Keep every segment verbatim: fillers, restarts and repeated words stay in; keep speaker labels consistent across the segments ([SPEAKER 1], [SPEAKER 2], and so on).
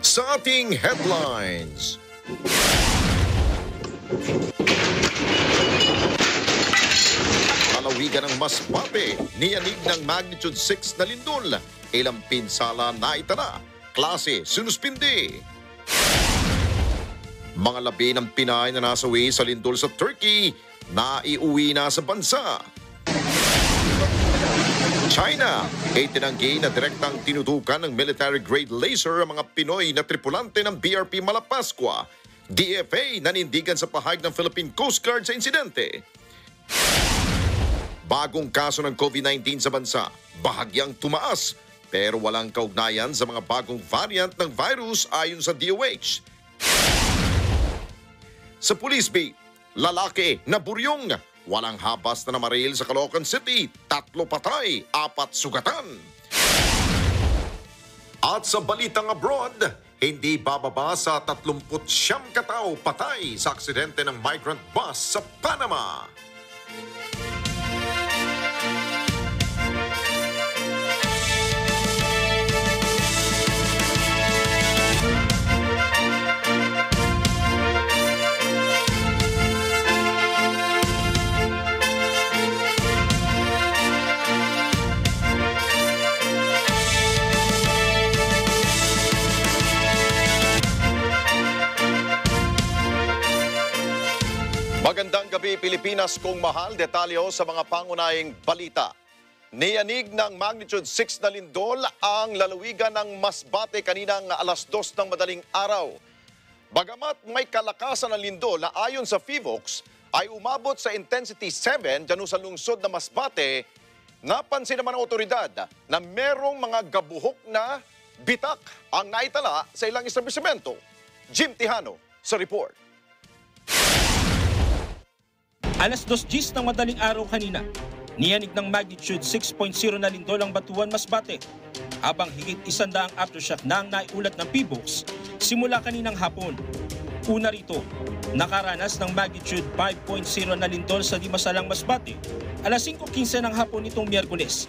[SPEAKER 1] sa ating headlines. Lalawigan ng Masbate, niyanig ng magnitude six na lindol. Ilang pinsala na itala, klase sinuspindi. Mga labi ng Pinay na nasawi sa lindol sa Turkey, naiuwi na sa bansa. China, ay tinanggi na direktang tinutukan ng military-grade laser ang mga Pinoy na tripulante ng B R P Malapascua. D F A nanindigan sa pahayag ng Philippine Coast Guard sa insidente. Bagong kaso ng COVID nineteen sa bansa, bahagyang tumaas, pero walang kaugnayan sa mga bagong variant ng virus ayon sa D O H. Sa Police Beat, lalaki na buryong, walang habas na namaril sa Caloocan City, tatlo patay, apat sugatan. At sa balitang abroad, hindi bababa sa tatlumput siyam katao patay sa aksidente ng migrant bus sa Panama. Magandang gabi Pilipinas, kung mahal, detalyo sa mga pangunahing balita. Niyanig ng magnitude six na lindol ang lalawigan ng Masbate kaninang alas dos ng madaling araw. Bagamat may kalakasan ng lindol na ayon sa PHIVOLCS ay umabot sa intensity seven dyan sa lungsod na Masbate, napansin naman ng otoridad na merong mga gabuhok na bitak ang naitala sa ilang establishmento. Jim Tihano sa report.
[SPEAKER 2] Alas dos gis ng madaling araw kanina, niyanig ng magnitude six point zero na lindol ang Batuan, Masbate. Habang higit isandaang aftershock na ang naiulat ng PHIVOLCS simula kaninang hapon. Una rito, nakaranas ng magnitude five point zero na lindol sa Dimasalang, Masbate, alas singko kinse ng hapon nitong Miyerkules.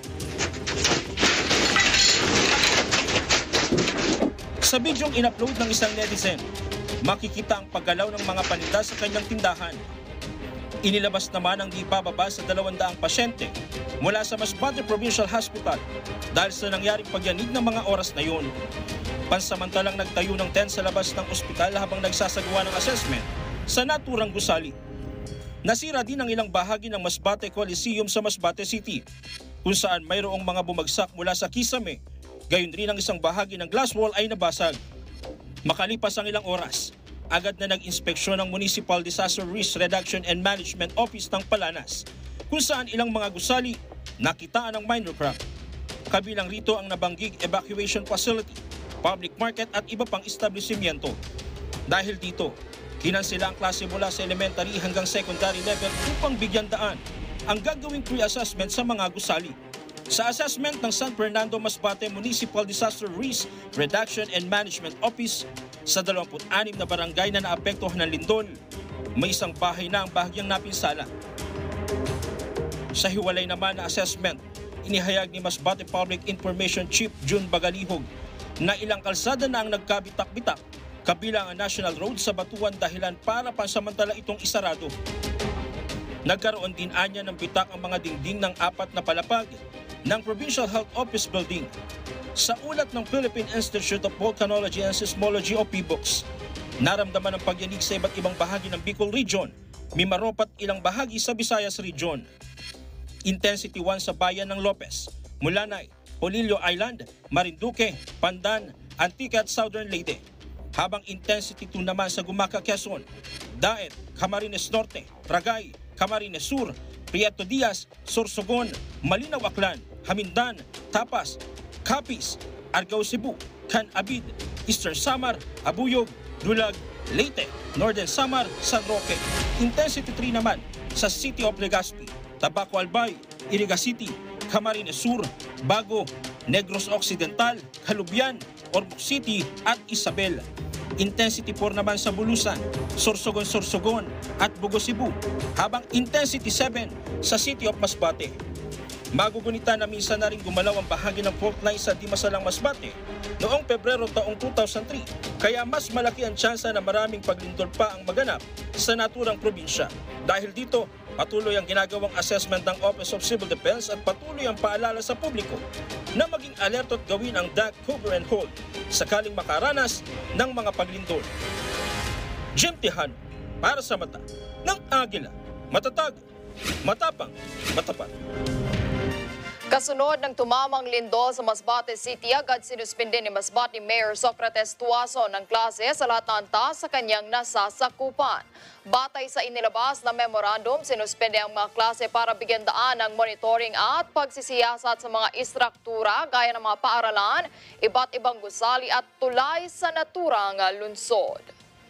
[SPEAKER 2] Sa bidyong in-upload ng isang netizen, makikita ang paggalaw ng mga paninda sa kanyang tindahan. Inilabas naman ang di bababa sa dalawandaang pasyente mula sa Masbate Provincial Hospital dahil sa nangyaring pagyanig ng mga oras na yun. Pansamantalang nagtayo ng tent sa labas ng ospital habang nagsasagawa ng assessment sa naturang gusali. Nasira din ang ilang bahagi ng Masbate Coliseum sa Masbate City, kung saan mayroong mga bumagsak mula sa kisame, gayon rin ang isang bahagi ng glass wall ay nabasag. Makalipas ang ilang oras, agad na nag-inspeksyon ng Municipal Disaster Risk Reduction and Management Office ng Palanas, kung saan ilang mga gusali nakitaan ng minor crack. Kabilang rito ang nabanggig evacuation facility, public market at iba pang establishmento. Dahil dito, kinansela ang klase mula sa elementary hanggang secondary level upang bigyan daan ang gagawing pre-assessment sa mga gusali. Sa assessment ng San Fernando Masbate Municipal Disaster Risk Reduction and Management Office, sa dalawampu't anim na barangay na naapektuhan ng lindol, may isang bahay na ang bahagyang napinsala. Sa hiwalay naman na assessment, inihayag ni Masbate Public Information Chief June Bagalihog na ilang kalsada na ang nagkabitak-bitak, kabilang ang National Road sa Batuan dahilan para pansamantala itong isarado. Nagkaroon din anya ng bitak ang mga dingding ng apat na palapag ng Provincial Health Office Building. Sa ulat ng Philippine Institute of Volcanology and Seismology o PHIVOLCS, naramdaman ang pagyanig sa iba't ibang bahagi ng Bicol Region, Mimaropa at ilang bahagi sa Visayas Region. Intensity one sa bayan ng Lopez, Mulanay, Polillo Island, Marinduque, Pandan, Antique at Southern Leyte. Habang intensity two naman sa Gumaca, Quezon, Daet, Camarines Norte, Ragay, Camarines Sur, Prieto Diaz, Sorsogon, Malinaw Aklan, Hamindan, Tapas, Capiz, Argao Cebu, Can Abid, Eastern Samar, Abuyog, Dulag, Leyte, Northern Samar, San Roque. Intensity three naman sa City of Legazpi, Tabaco Albay, Iriga City, Camarines Sur, Bago, Negros Occidental, Calubian, Ormoc City at Isabel. Intensity four naman sa Bulusan, Sorsogon-Sorsogon at Bugo Cebu, habang Intensity seven sa City of Masbate. Magugunita na minsan na rin gumalaw ang bahagi ng fault line sa Dimasalang Masbate noong Pebrero taong two thousand three, kaya mas malaki ang tsansa na maraming paglindol pa ang maganap sa naturang probinsya. Dahil dito, patuloy ang ginagawang assessment ng Office of Civil Defense at patuloy ang paalala sa publiko na maging alerto at gawin ang D A C cover and hold sakaling makaranas ng mga paglindol. Jim Tejano, para sa mata ng Agila, matatag, matapang, matapat.
[SPEAKER 3] Kasunod ng tumamang lindol sa Masbate City, agad sinuspinde ni Masbate Mayor Socrates Tuason ng klase sa lahat ng antas sa kanyang nasasakupan. Batay sa inilabas na memorandum, sinuspinde ang mga klase para bigyan daan ng monitoring at pagsisiyasat sa mga istruktura gaya ng mga paaralan, iba't ibang gusali at tulay sa naturang lungsod.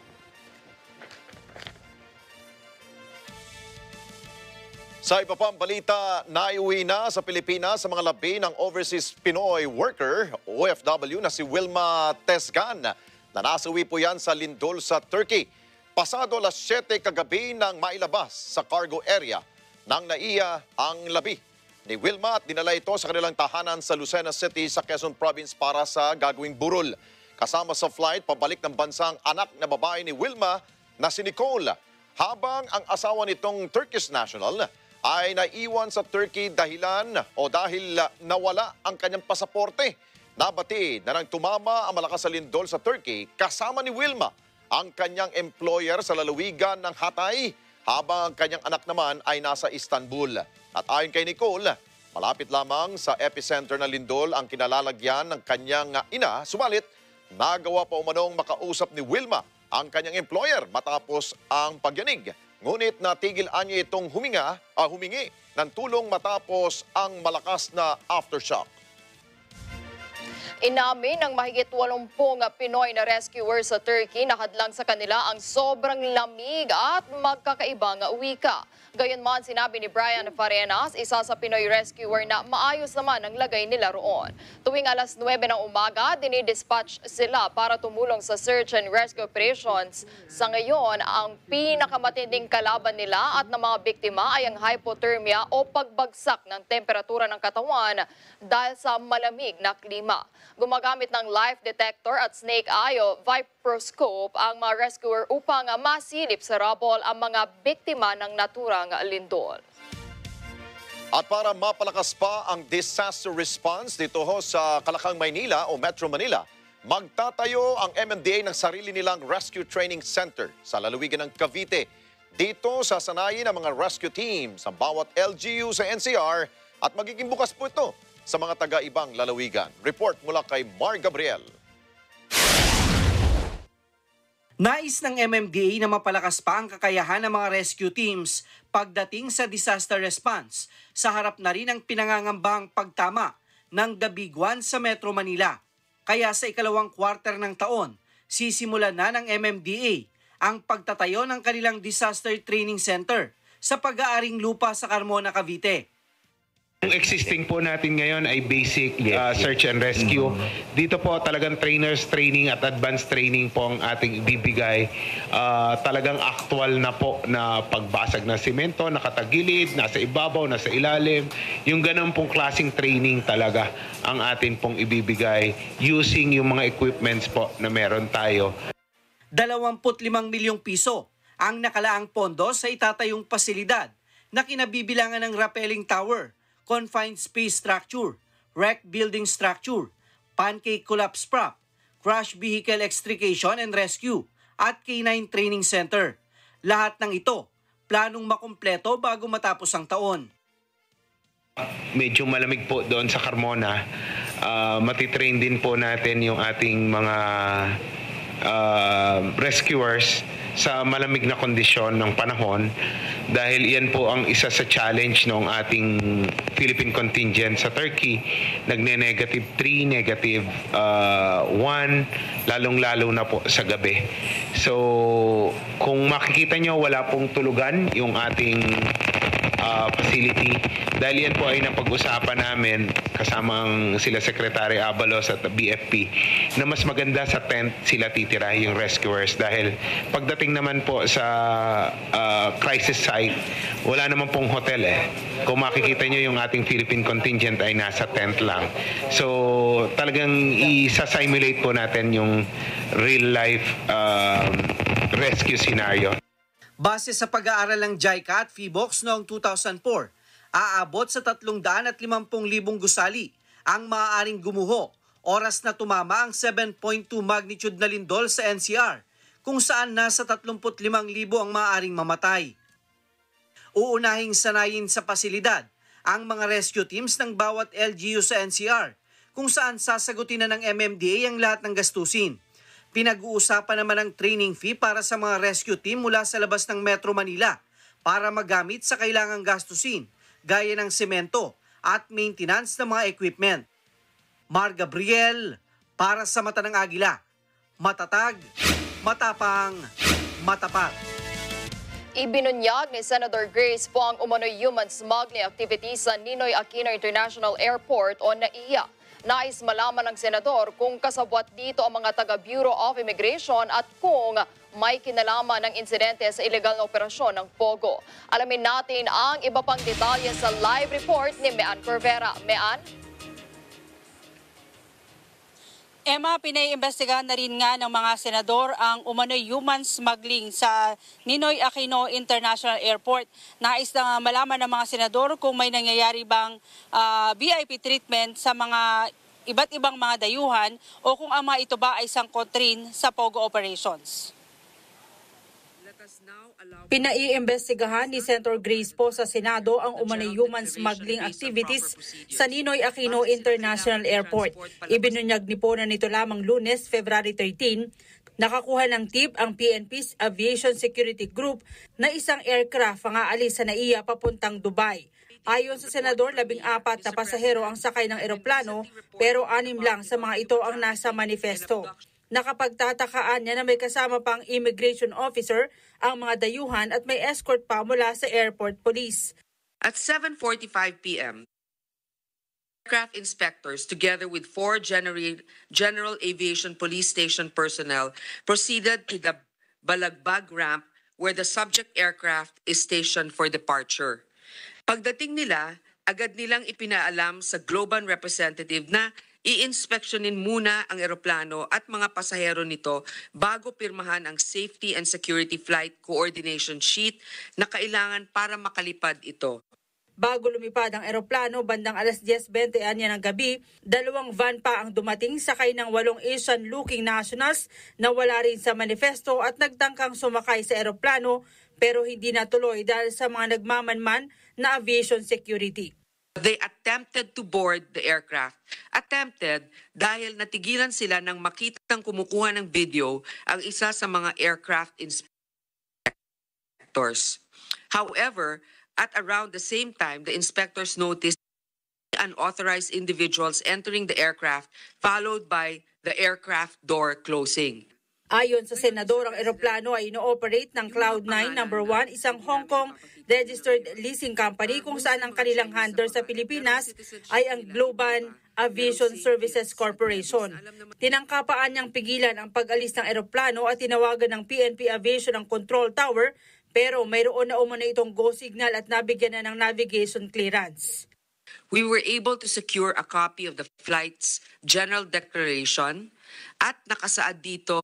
[SPEAKER 1] Sa iba pang balita, naiuwi na sa Pilipinas sa mga labi ng overseas Pinoy worker, O F W, na si Wilma Tesgan, na nasawi po yan sa lindol sa Turkey. Pasado alas siyete kagabi nang mailabas sa cargo area ng NAIA ang labi ni Wilma at dinala ito sa kanilang tahanan sa Lucena City sa Quezon Province para sa gagawing burol. Kasama sa flight, pabalik ng bansang anak na babae ni Wilma na si Nicole, habang ang asawa nitong Turkish national ay naiwan sa Turkey dahilan o dahil nawala ang kanyang pasaporte. Nabatid na nang tumama ang malakas na lindol sa Turkey, kasama ni Wilma ang kanyang employer sa lalawigan ng Hatay, habang ang kanyang anak naman ay nasa Istanbul. At ayon kay Nicole, malapit lamang sa epicenter ng lindol ang kinalalagyan ng kanyang ina, subalit nagawa pa umanong makausap ni Wilma ang kanyang employer matapos ang pagyanig. Ngunit natigil-an niya itong huminga, ah, humingi ng tulong matapos ang malakas na aftershock.
[SPEAKER 3] Inamin ng mahigit walumpung Pinoy na rescuers sa Turkey na hadlang sa kanila ang sobrang lamig at magkakaibang wika. Gayunman, sinabi ni Brian Farenas, isa sa Pinoy rescuer, na maayos naman ang lagay nila roon. Tuwing alas nuwebe ng umaga, dinidispatch sila para tumulong sa search and rescue operations. Sa ngayon, ang pinakamatinding kalaban nila at ng mga biktima ay ang hypothermia o pagbagsak ng temperatura ng katawan dahil sa malamig na klima. Gumagamit ng life detector at snake eye o viproscope ang mga rescuer upang masilip sa rubble ang mga biktima ng naturang lindol.
[SPEAKER 1] At para mapalakas pa ang disaster response dito ho sa Kalakang, Maynila o Metro Manila, magtatayo ang M M D A ng sarili nilang Rescue Training Center sa lalawigan ng Cavite. Dito sasanayin ang mga rescue teams sa bawat L G U sa N C R at magiging bukas po ito sa mga taga-ibang lalawigan. Report mula kay Mar Gabriel.
[SPEAKER 4] Nais ng M M D A na mapalakas pa ang kakayahan ng mga rescue teams pagdating sa disaster response, sa harap na rin ang pinangangambang pagtama ng The Big One sa Metro Manila. Kaya sa ikalawang quarter ng taon, sisimulan na ng M M D A ang pagtatayo ng kanilang Disaster Training Center sa pag-aaring lupa sa Carmona, Cavite.
[SPEAKER 5] Yung existing po natin ngayon ay basic
[SPEAKER 6] Yes,
[SPEAKER 5] uh,
[SPEAKER 6] yes.
[SPEAKER 5] search and rescue. Dito po talagang trainers training at advanced training po ang ating ibibigay. Uh, talagang actual na po na pagbasag ng simento, nakatagilid, nasa ibabaw, nasa ilalim. Yung ganun pong klaseng training talaga ang atin pong ibibigay using yung mga equipments po na meron tayo.
[SPEAKER 4] dalawampu't limang milyong piso ang nakalaang pondo sa itatayong pasilidad na kinabibilangan ng rappelling tower, confined space structure, wreck building structure, pancake collapse prop, crash vehicle extrication and rescue, at K nine training center. Lahat ng ito, planong makumpleto bago matapos ang taon.
[SPEAKER 5] Medyo malamig po doon sa Carmona. Uh, matitrain din po natin yung ating mga uh, rescuers sa malamig na kondisyon ng panahon, dahil iyan po ang isa sa challenge ng ating Philippine contingent sa Turkey. Nagne-negative three, negative one, lalong-lalo na po sa gabi. So, kung makikita nyo, wala pong tulugan yung ating uh, facility. Dahil yan po ay napag-usapan namin kasama ang sila Secretary Abalos at B F P na mas maganda sa tent sila titira yung rescuers dahil pagdating naman po sa uh, crisis site, wala naman pong hotel eh. Kung makikita nyo yung ating Philippine contingent ay nasa tent lang. So talagang isa-simulate po natin yung real life uh, rescue scenario.
[SPEAKER 4] Base sa pag-aaral ng JICA at PHIVOLCS noong two thousand four, aabot sa tatlong daan at limampung libong gusali ang maaaring gumuho oras na tumama ang seven point two magnitude na lindol sa N C R, kung saan nasa tatlumput limang libo ang maaaring mamatay. Uunahing sanayin sa pasilidad ang mga rescue teams ng bawat L G U sa N C R, kung saan sasagutin na ng M M D A ang lahat ng gastusin. Pinag-uusapan naman ang training fee para sa mga rescue team mula sa labas ng Metro Manila para magamit sa kailangang gastusin, gaya ng semento at maintenance ng mga equipment. Mar Gabriel, para sa Mata ng Agila. Matatag, matapang, matapat.
[SPEAKER 3] Ibinunyag ni Senator Grace po ang umano'y human smuggling activities sa Ninoy Aquino International Airport o N A I A. Nais malaman ng senador kung kasabwat dito ang mga taga Bureau of Immigration at kung may kinalaman ng insidente sa ilegal na operasyon ng Pogo. Alamin natin ang iba pang detalye sa live report ni Mean Corvera. Mean?
[SPEAKER 6] Emma, pinaiimbestigahan na rin nga ng mga senador ang umano'y human smuggling sa Ninoy Aquino International Airport. Nais na malaman ng mga senador kung may nangyayari bang uh, V I P treatment sa mga iba't ibang mga dayuhan o kung ang mga ito ba ay sangkot rin sa Pogo operations. Pinaiimbestigahan ni Senator Grace po sa Senado ang umano'y human smuggling activities sa Ninoy Aquino International Airport. Ibinunyag ni po na nito lamang Lunes, February thirteen, nakakuha ng tip ang P N P's Aviation Security Group na isang aircraft ang aalis sa N A I A papuntang Dubai. Ayon sa Senador, labing apat na pasahero ang sakay ng eroplano pero anim lang sa mga ito ang nasa manifesto. Nakapagtatakaan niya na may kasama pang immigration officer ang mga dayuhan at may escort pa mula sa airport police.
[SPEAKER 7] At seven forty-five p m, aircraft inspectors together with four General, General Aviation Police Station personnel proceeded to the Balagbag ramp where the subject aircraft is stationed for departure. Pagdating nila, agad nilang ipinaalam sa Globan representative na i-inspeksyonin muna ang eroplano at mga pasahero nito bago pirmahan ang Safety and Security Flight Coordination Sheet na kailangan para makalipad ito.
[SPEAKER 6] Bago lumipad ang eroplano bandang alas diyes bente ng gabi, dalawang van pa ang dumating sakay ng walong Asian-looking nationals na wala rin sa manifesto at nagtangkang sumakay sa eroplano pero hindi natuloy dahil sa mga nagmamanman na aviation security.
[SPEAKER 7] They attempted to board the aircraft. Attempted dahil natigilan sila nang makitang kumukuha ng video ang isa sa mga aircraft inspectors. However, at around the same time, the inspectors noticed unauthorized individuals entering the aircraft, followed by the aircraft door closing.
[SPEAKER 6] Ayon sa senador, ang eroplano ay ino-operate ng Cloud nine number one, isang Hong Kong registered leasing company kung saan ang kanilang handler sa Pilipinas ay ang Globan Aviation Services Corporation. Tinangkapaan niyang pigilan ang pag-alis ng eroplano at tinawagan ng P N P Aviation ang control tower pero mayroon na umano itong go signal at nabigyan na ng navigation clearance.
[SPEAKER 7] We were able to secure a copy of the flight's general declaration at nakasaad dito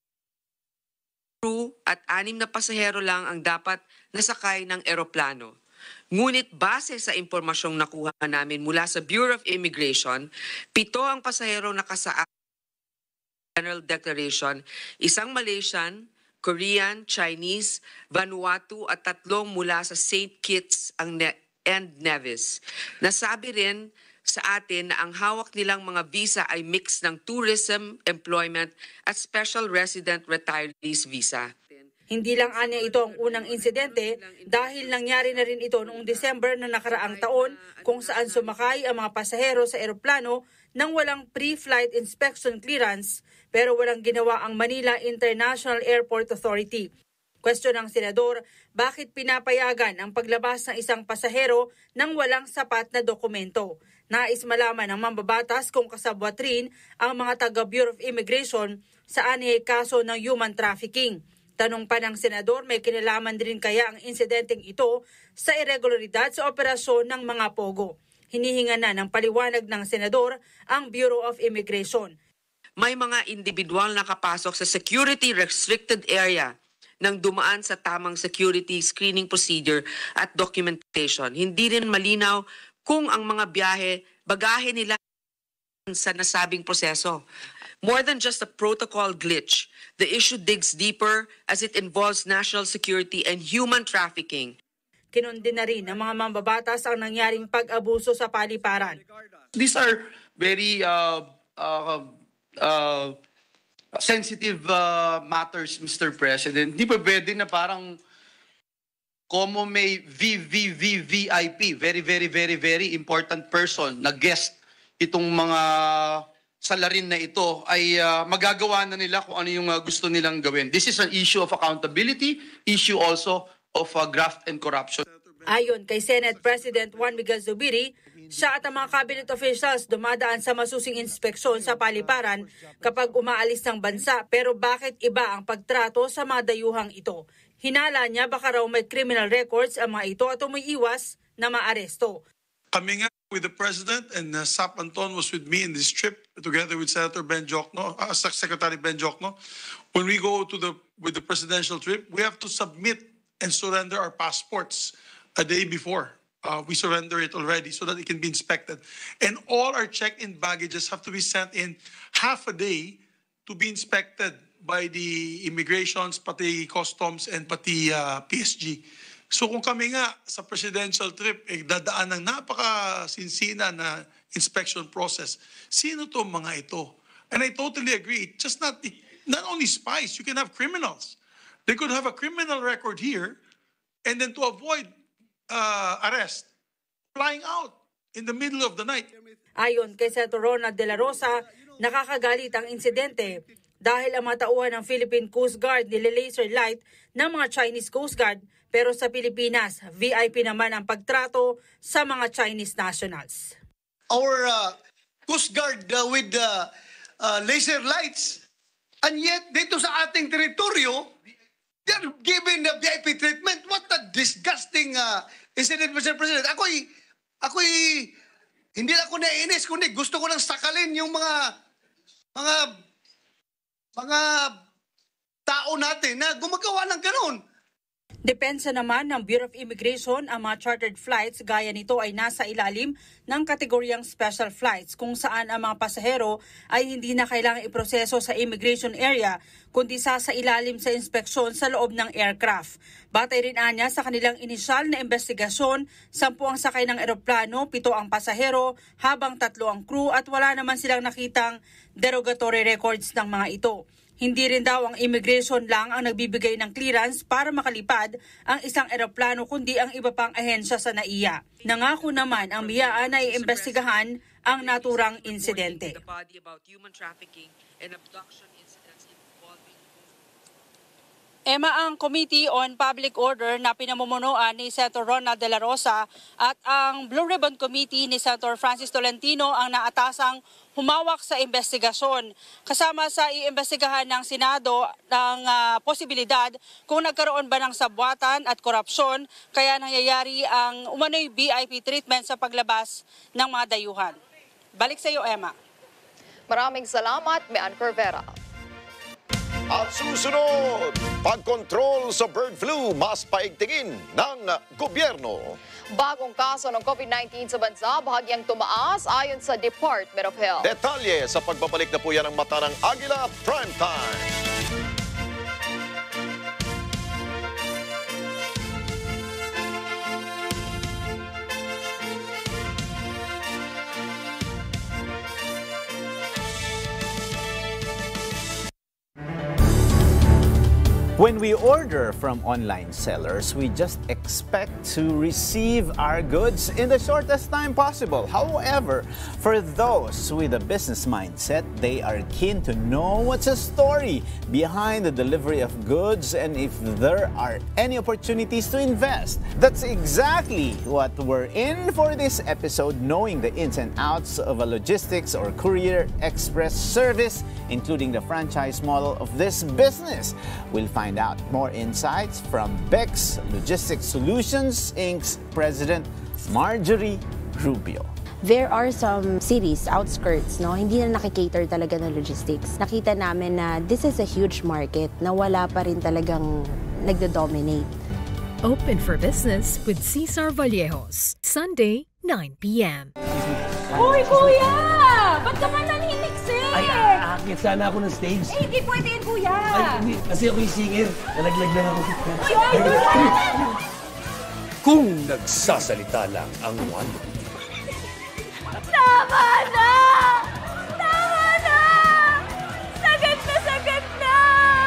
[SPEAKER 7] crew at anim na pasahero lang ang dapat nasakay ng eroplano. Ngunit base sa impormasyong nakuha namin mula sa Bureau of Immigration, pito ang pasahero nakasaad sa General Declaration, isang Malaysian, Korean, Chinese, Vanuatu at tatlong mula sa Saint Kitts and Nevis. Nasabi rin sa atin na ang hawak nilang mga visa ay mix ng tourism, employment at special resident retirees visa.
[SPEAKER 6] Hindi lang anya ito ang unang insidente dahil nangyari na rin ito noong December na nakaraang taon kung saan sumakay ang mga pasahero sa eroplano nang walang pre-flight inspection clearance pero walang ginawa ang Manila International Airport Authority. Question ng senador, bakit pinapayagan ang paglabas ng isang pasahero nang walang sapat na dokumento? Nais malaman ng mambabatas kung kasabwat rin ang mga taga Bureau of Immigration sa anihay kaso ng human trafficking. Tanong pa ng senador, may kinalaman din kaya ang insidenteng ito sa irregularidad sa operasyon ng mga pogo. Hinihinga na ng paliwanag ng senador ang Bureau of Immigration.
[SPEAKER 7] May mga individual na nakapasok sa security restricted area nang dumaan sa tamang security screening procedure at documentation. Hindi rin malinaw kung ang mga biyahe, bagahe nila sa nasabing proseso. More than just a protocol glitch, the issue digs deeper as it involves national security and human trafficking.
[SPEAKER 6] Kinundin na rin ng mga mambabatas ang nangyaring pag-abuso sa paliparan.
[SPEAKER 8] These are very uh, uh, uh, sensitive uh, matters, Mister President. Di ba pwede na parang como may V V V V I P, very, very, very, very important person na guest itong mga salarin na ito ay uh, magagawa na nila kung ano yung uh, gusto nilang gawin. This is an issue of accountability, issue also of uh, graft and corruption.
[SPEAKER 6] Ayon kay Senate President Juan Miguel Zubiri, siya at ang mga cabinet officials dumadaan sa masusing inspeksyon sa paliparan kapag umaalis ng bansa, pero bakit iba ang pagtrato sa mga dayuhang ito? Hinala niya baka raw may criminal records ang mga ito at umiiwas na maaresto.
[SPEAKER 9] Coming up with the President, and uh, Sap Anton was with me in this trip together with Senator Ben Jokno, uh, Secretary Ben Jokno. When we go to the with the presidential trip, we have to submit and surrender our passports a day before. Uh, we surrender it already so that it can be inspected. And all our check-in baggages have to be sent in half a day to be inspected by the immigrations, pati customs, and pati uh, P S G. So kung kami nga sa presidential trip, eh, dadaan ng napaka-sinsina na inspection process, sino to mga ito? And I totally agree. It's just not, not only spies, you can have criminals. They could have a criminal record here, and then to avoid uh, arrest, flying out in the middle of the night.
[SPEAKER 6] Ayon kay Senator Ronald De La Rosa, nakakagalit ang insidente dahil ang mga tauhan ng Philippine Coast Guard nile-laser light ng mga Chinese Coast Guard, pero sa Pilipinas, V I P naman ang pagtrato sa mga Chinese nationals.
[SPEAKER 10] Our uh, Coast Guard uh, with uh, uh, laser lights, and yet dito sa ating teritoryo, they're given the V I P treatment. What a disgusting uh, incident, Mister President. Ako'y, ako'y, hindi lang ako naiinis, kundi gusto ko lang sakalin yung mga, mga, mga tao natin na gumagawa ng ganun.
[SPEAKER 6] Depensa naman ng Bureau of Immigration, ang mga chartered flights gaya nito ay nasa ilalim ng kategoryang special flights kung saan ang mga pasahero ay hindi na kailangang iproseso sa immigration area kundi sa sa ilalim sa inspeksyon sa loob ng aircraft. Batay rin anya sa kanilang inisyal na investigasyon, sampu ang sakay ng eroplano, pito ang pasahero, habang tatlo ang crew at wala naman silang nakitang derogatory records ng mga ito. Hindi rin daw ang immigration lang ang nagbibigay ng clearance para makalipad ang isang eroplano kundi ang iba pang ahensya sa N A I A. Nangako naman ang M I A na iimbestigahan ang naturang insidente. Emma, ang Committee on Public Order na pinamumunuan ni Senator Ronald De La Rosa at ang Blue Ribbon Committee ni Senator Francis Tolentino ang naatasang humawak sa investigasyon. Kasama sa iimbestigahan ng Senado ng uh, posibilidad kung nagkaroon ba ng sabwatan at korupsyon kaya nangyayari ang umano'y V I P treatment sa paglabas ng mga dayuhan. Balik sa iyo, Emma.
[SPEAKER 3] Maraming salamat, Mean Corvera.
[SPEAKER 1] At susunod, pagkontrol sa bird flu mas paigtingin ng gobyerno.
[SPEAKER 3] Bagong kaso ng COVID nineteen sa bansa, bahagyang tumaas ayon sa Department of Health.
[SPEAKER 1] Detalye sa pagbabalik na po yan ng Mata ng Agila Prime Time.
[SPEAKER 11] When we order from online sellers, we just expect to receive our goods in the shortest time possible. However, for those with a business mindset, they are keen to know what's the story behind the delivery of goods and if there are any opportunities to invest. That's exactly what we're in for this episode, knowing the ins and outs of a logistics or courier express service, including the franchise model of this business. We'll find Find out more insights from Bex Logistics Solutions, Incorporated's President Marjorie Rubio.
[SPEAKER 12] There are some cities, outskirts, no, hindi na nakikater talaga ng logistics. Nakita namin na this is a huge market na wala pa rin talagang nagdo-dominate.
[SPEAKER 13] Open for Business with Cesar Vallejos, Sunday, nine p m
[SPEAKER 14] Hoy, kuya! Ba't ka man naniniksik?
[SPEAKER 15] Ay, aakit sana ako ng stage.
[SPEAKER 14] Eh, hindi pwede yun, kuya!
[SPEAKER 15] Ay, hindi. Kasi ako yung singer. Nalaglag lang ako.
[SPEAKER 16] Kung nagsasalita lang ang one.
[SPEAKER 14] Tama na! Tama na! Sagad na, sagad na!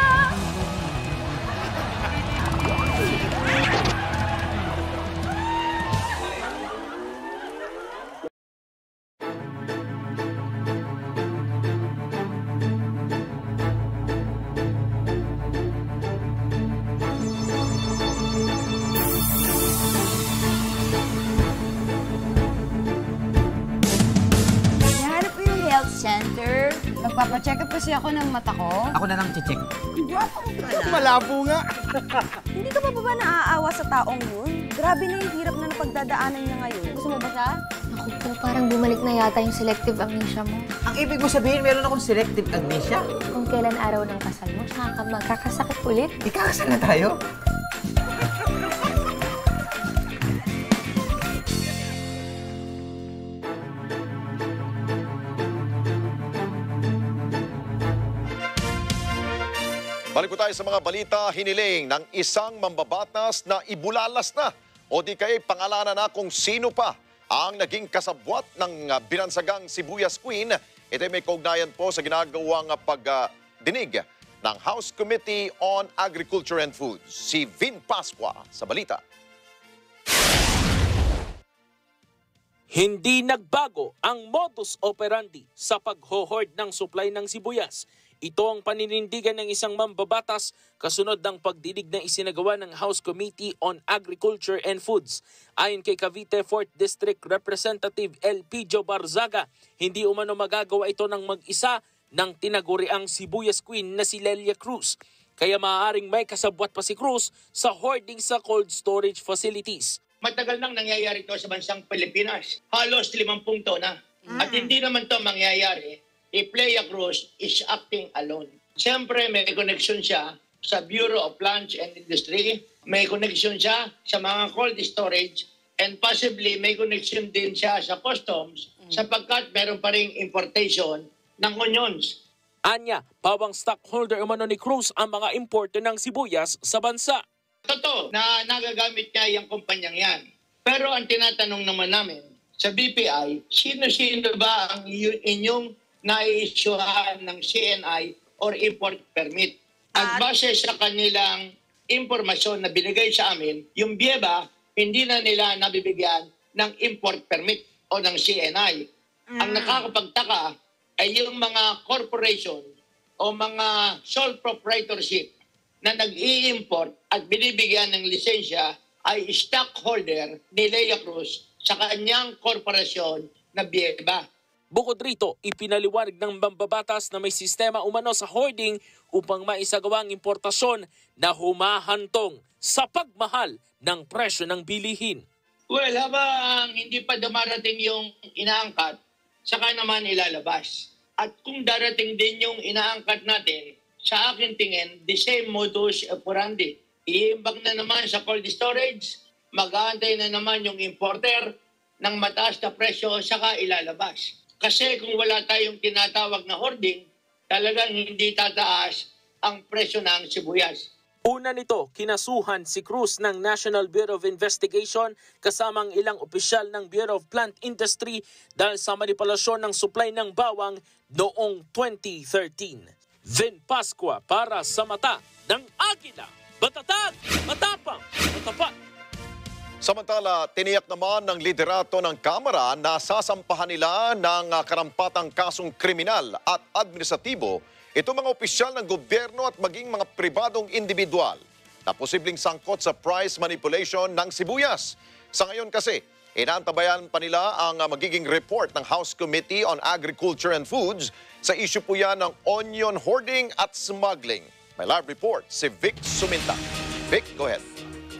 [SPEAKER 17] Center. Magpapacheck up kasi ako ng mata ko.
[SPEAKER 18] Ako na lang check.
[SPEAKER 17] Guwapo mo pala.
[SPEAKER 18] Malabo nga.
[SPEAKER 17] Hindi ka pa ba naaawa sa taong yun? Grabe na yung hirap na napagdadaanan niya ngayon. Gusto mo ba siya?
[SPEAKER 19] Naku po, parang bumalik na yata yung selective amnesia mo.
[SPEAKER 18] Ang ibig mo sabihin, meron akong selective amnesia?
[SPEAKER 19] Kung kailan araw ng kasal mo, saka ka magkakasakit ulit.
[SPEAKER 18] Ikakasal na tayo?
[SPEAKER 1] Balik po tayo sa mga balita. Hiniling ng isang mambabatas na ibulalas na o di kaya pangalanan na kung sino pa ang naging kasabwat ng binansagang Sibuyas Queen. Ito ay may kaugnayan po sa ginagawang pagdinig ng House Committee on Agriculture and Foods. Si Vin Pascua sa balita.
[SPEAKER 2] Hindi nagbago ang modus operandi sa paghohord ng supply ng sibuyas. Ito ang paninindigan ng isang mambabatas kasunod ng pagdinig na isinagawa ng House Committee on Agriculture and Foods. Ayon kay Cavite fourth District Representative Elpidio Barzaga, hindi umano magagawa ito ng mag-isa ng tinaguriang Sibuyas Queen na si Lelia Cruz. Kaya maaaring may kasabwat pa si Cruz sa hoarding sa cold storage facilities.
[SPEAKER 20] Matagal nang nangyayari ito sa bansang Pilipinas. Halos limampung taon na. Mm. At hindi naman ito mangyayari if Lelia Cruz is acting alone. Siyempre, may connection siya sa Bureau of Plants and Industry, may connection siya sa mga cold storage, and possibly may connection din siya sa customs mm. sapagkat meron pa ring importation ng onions.
[SPEAKER 2] Anya, pawang stockholder umano ni Cruz ang mga importer ng sibuyas sa bansa.
[SPEAKER 20] Totoo na nagagamit niya yung kumpanyang yan. Pero ang tinatanong naman namin sa B P I, sino-sino ba ang inyong nai-issuehan ng C N I or import permit? At base sa kanilang impormasyon na binigay sa amin, yung B I E B A, hindi na nila nabibigyan ng import permit o ng C N I. Mm. Ang nakakapagtaka ay yung mga corporation o mga sole proprietorship na nag-i-import at binibigyan ng lisensya ay stockholder ni Lelia Cruz sa kanyang korporasyon na B I E B A.
[SPEAKER 2] Bukod rito, ipinaliwanag ng mambabatas na may sistema umano sa hoarding upang maisagawa ang importasyon na humahantong sa pagmahal ng presyo ng bilihin.
[SPEAKER 20] Well, habang hindi pa dumarating yung inaangkat, saka naman ilalabas. At kung darating din yung inaangkat natin, sa akin tingin, the same modus operandi. Iimbak na naman sa cold storage, mag-aantay na naman yung importer ng mataas na presyo saka ilalabas. Kasi kung wala tayong tinatawag na hoarding, talagang hindi tataas ang presyo ng sibuyas.
[SPEAKER 2] Una nito, kinasuhan si Cruz ng National Bureau of Investigation kasamang ilang opisyal ng Bureau of Plant Industry dahil sa manipulasyon ng supply ng bawang noong twenty thirteen.
[SPEAKER 16] Then Pascua para sa mata ng Agila. Matatag, matapang, matapat.
[SPEAKER 1] Samantala, tiniyak naman ng liderato ng Kamara na sasampahan nila ng uh, karampatang kasong kriminal at administratibo itong mga opisyal ng gobyerno at maging mga pribadong individual na posibleng sangkot sa price manipulation ng sibuyas. Sa ngayon kasi, inaantabayan pa nila ang uh, magiging report ng House Committee on Agriculture and Foods sa issue po yan ng onion hoarding at smuggling. May live report si Vic Suminta. Vic, go ahead.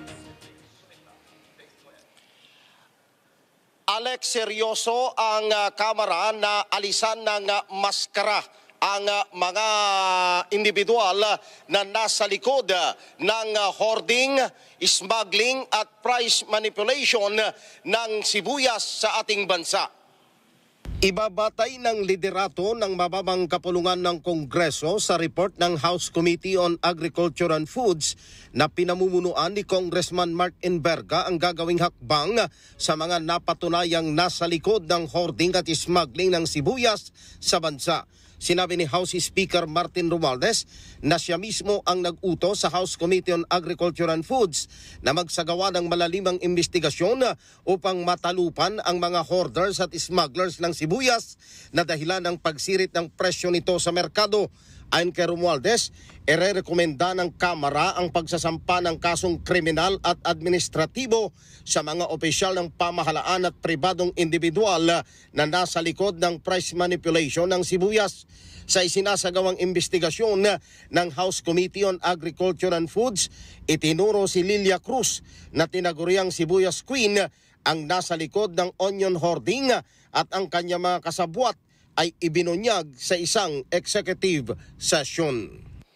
[SPEAKER 21] Alex, seryoso ang uh, Kamara na alisan ng uh, maskara ang uh, mga individual uh, na nasa likod uh, ng uh, hoarding, smuggling at price manipulation uh, ng sibuyas sa ating bansa. Ibabatay ng liderato ng mababang kapulungan ng Kongreso sa report ng House Committee on Agriculture and Foods na pinamumunuan ni Congressman Mark Enverga ang gagawing hakbang sa mga napatunayang nasa likod ng hoarding at smuggling ng sibuyas sa bansa. Sinabi ni House Speaker Martin Romualdez na siya mismo ang nag-utos sa House Committee on Agriculture and Foods na magsagawa ng malalimang investigasyon upang matalupan ang mga hoarders at smugglers ng sibuyas na dahilan ng pagsirit ng presyo nito sa merkado. Ayon kay Romualdez, ire-rekomenda ng Kamara ang pagsasampa ng kasong kriminal at administratibo sa mga opisyal ng pamahalaan at pribadong individual na nasa likod ng price manipulation ng sibuyas. Sa isinasagawang investigasyon ng House Committee on Agriculture and Foods, itinuro si Lilia Cruz na tinaguriang sibuyas queen ang nasa likod ng onion hoarding at ang kanyang mga kasabwat ay ibinunyag sa isang executive session.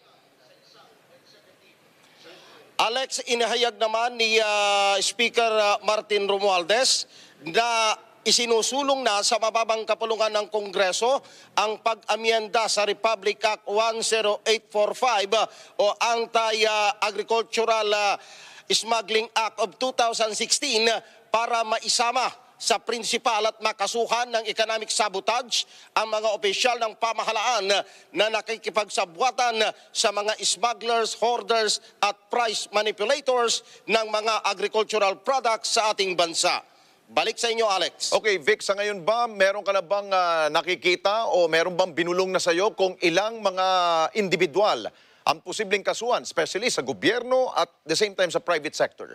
[SPEAKER 21] Alex, inahayag naman ni uh, Speaker uh, Martin Romualdez na isinusulong na sa mababang kapulungan ng Kongreso ang pag-amyenda sa Republic Act one oh eight four five uh, o Anti-Agricultural uh, Smuggling Act of two thousand sixteen uh, para maisama sa prinsipal at makasuhan ng economic sabotage ang mga opisyal ng pamahalaan na nakikipagsabwatan sa mga smugglers, hoarders at price manipulators ng mga agricultural products sa ating bansa. Balik sa inyo, Alex.
[SPEAKER 1] Okay, Vic, sa ngayon ba, meron ka na bang uh, nakikita o meron bang binulong na sa'yo kung ilang mga individual ang posibleng kasuhan, especially sa gobyerno at the same time sa private sector?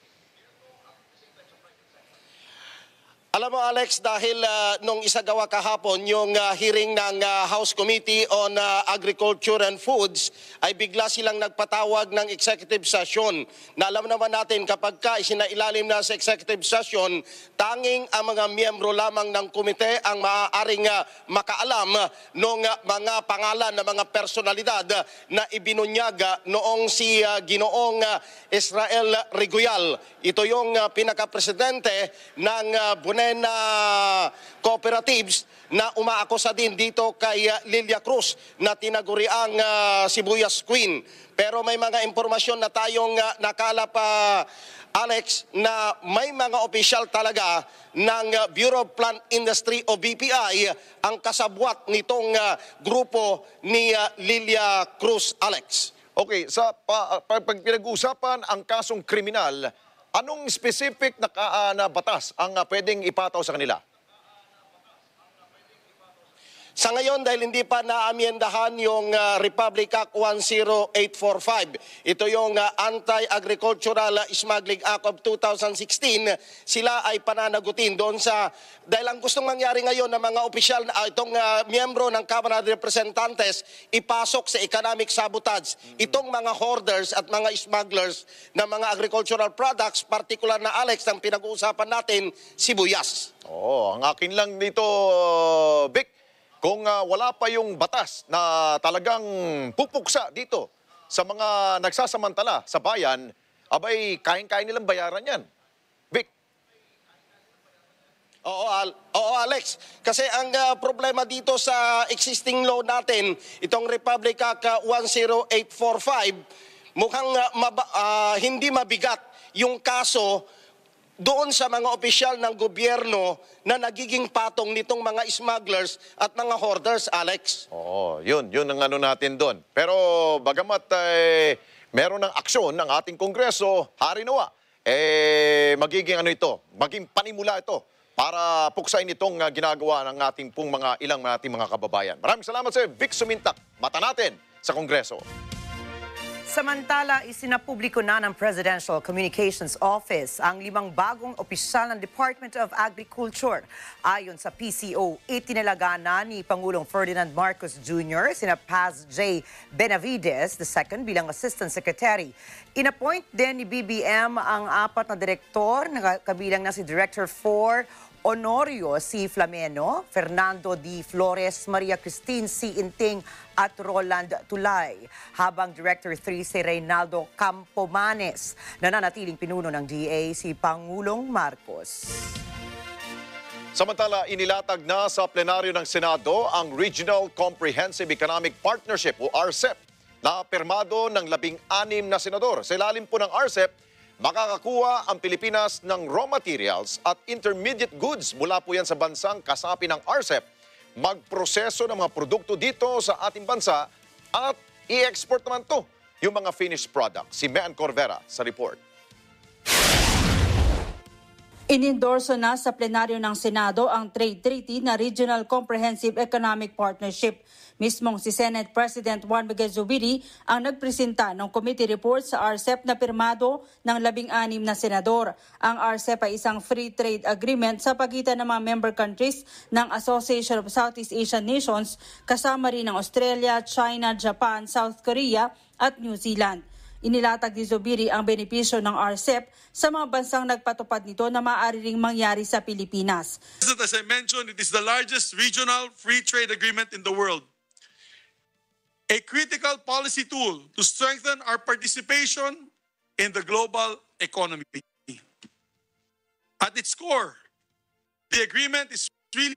[SPEAKER 21] Alam mo, Alex, dahil uh, nung isagawa kahapon yung uh, hearing ng uh, House Committee on uh, Agriculture and Foods, ay bigla silang nagpatawag ng executive session. Na alam naman natin kapag ka isinailalim na sa executive session, tanging ang mga miyembro lamang ng komite ang maaaring uh, makaalam ng uh, mga pangalan ng mga personalidad uh, na ibinunyag uh, noong si uh, Ginoong uh, Israel Reguial. Ito yung uh, pinaka-presidente ng uh, na cooperatives na umaakusa din dito kay uh, Lilia Cruz na tinaguriang uh, sibuyas queen. Pero may mga impormasyon na tayong uh, nakalap, uh, Alex, na may mga opisyal talaga ng uh, Bureau of Plant Industry o B P I ang kasabwat nitong uh, grupo ni uh, Lilia Cruz, Alex.
[SPEAKER 1] Okay, sa pa, pag pinag-uusapan ang kasong kriminal, anong specific na, uh, na batas ang uh, pwedeng ipataw sa kanila?
[SPEAKER 21] Sa ngayon, dahil hindi pa naamyendahan yung uh, Republic Act one oh eight four five, ito yung uh, Anti-Agricultural Smuggling Act of two thousand sixteen, sila ay pananagutin doon sa, dahil ang gustong mangyari ngayon ng mga opisyal, uh, itong uh, miyembro ng Kamara de Representantes, ipasok sa economic sabotage itong mga hoarders at mga smugglers ng mga agricultural products, particular na, Alex, ang pinag-uusapan natin, sibuyas.
[SPEAKER 1] Oo, ang akin lang dito, Vic, kung uh, wala pa yung batas na talagang pupuksa dito sa mga nagsasamantala sa bayan, abay, kain-kain nilang bayaran yan. Vic.
[SPEAKER 21] Oo, Al Oo, Alex. Kasi ang uh, problema dito sa existing law natin, itong Republic Act uh, one oh eight four five, mukhang uh, maba, uh, hindi mabigat yung kaso doon sa mga opisyal ng gobyerno na nagiging patong nitong mga smugglers at mga hoarders, Alex.
[SPEAKER 1] Oo, yun. Yun ang ano natin doon. Pero bagamat eh, meron ng aksyon ng ating Kongreso, hari nawa, eh, magiging ano ito, maging panimula ito para puksain itong uh, ginagawa ng ating pong mga ilang nating mga kababayan. Maraming salamat sa Vic Sumintak. Mata natin sa Kongreso.
[SPEAKER 5] Samantala, isinapubliko na ng Presidential Communications Office ang limang bagong opisyal ng Department of Agriculture. Ayon sa P C O, itinalaga na ni Pangulong Ferdinand Marcos Junior sina Paz J. Benavides the second bilang Assistant Secretary. Inappoint din ni B B M ang apat na direktor, kabilang na si Director four Honorio C. Flameno, Fernando D. Flores, Maria Christine C. Inting at Roland Tulay. Habang Director three si Reynaldo Campomanes, nananatiling pinuno ng D A si Pangulong Marcos.
[SPEAKER 1] Samantala, inilatag na sa plenaryo ng Senado ang Regional Comprehensive Economic Partnership o R C E P na pirmado ng labing anim na senador. Sa ilalim po ng R C E P, makakakuha ang Pilipinas ng raw materials at intermediate goods mula po yan sa bansang kasapi ng R C E P. Magproseso ng mga produkto dito sa ating bansa at i-export naman to yung mga finished product. Si Mean Corvera sa report.
[SPEAKER 6] Inendorso na sa plenaryo ng Senado ang trade treaty na Regional Comprehensive Economic Partnership. Mismong si Senate President Juan Miguel Zubiri ang nagpresenta ng committee report sa R C E P na pirmado ng labing-anim na senador. Ang R C E P ay isang free trade agreement sa pagitan ng mga member countries ng Association of Southeast Asian Nations, kasama rin ng Australia, China, Japan, South Korea at New Zealand. Inilatag ni Zubiri ang benepisyo ng R C E P sa mga bansang nagpatupad nito na maaari ring mangyari sa Pilipinas.
[SPEAKER 9] As I mentioned, it is the largest regional free trade agreement in the world. A critical policy tool to strengthen our participation in the global economy. At its core, the agreement is really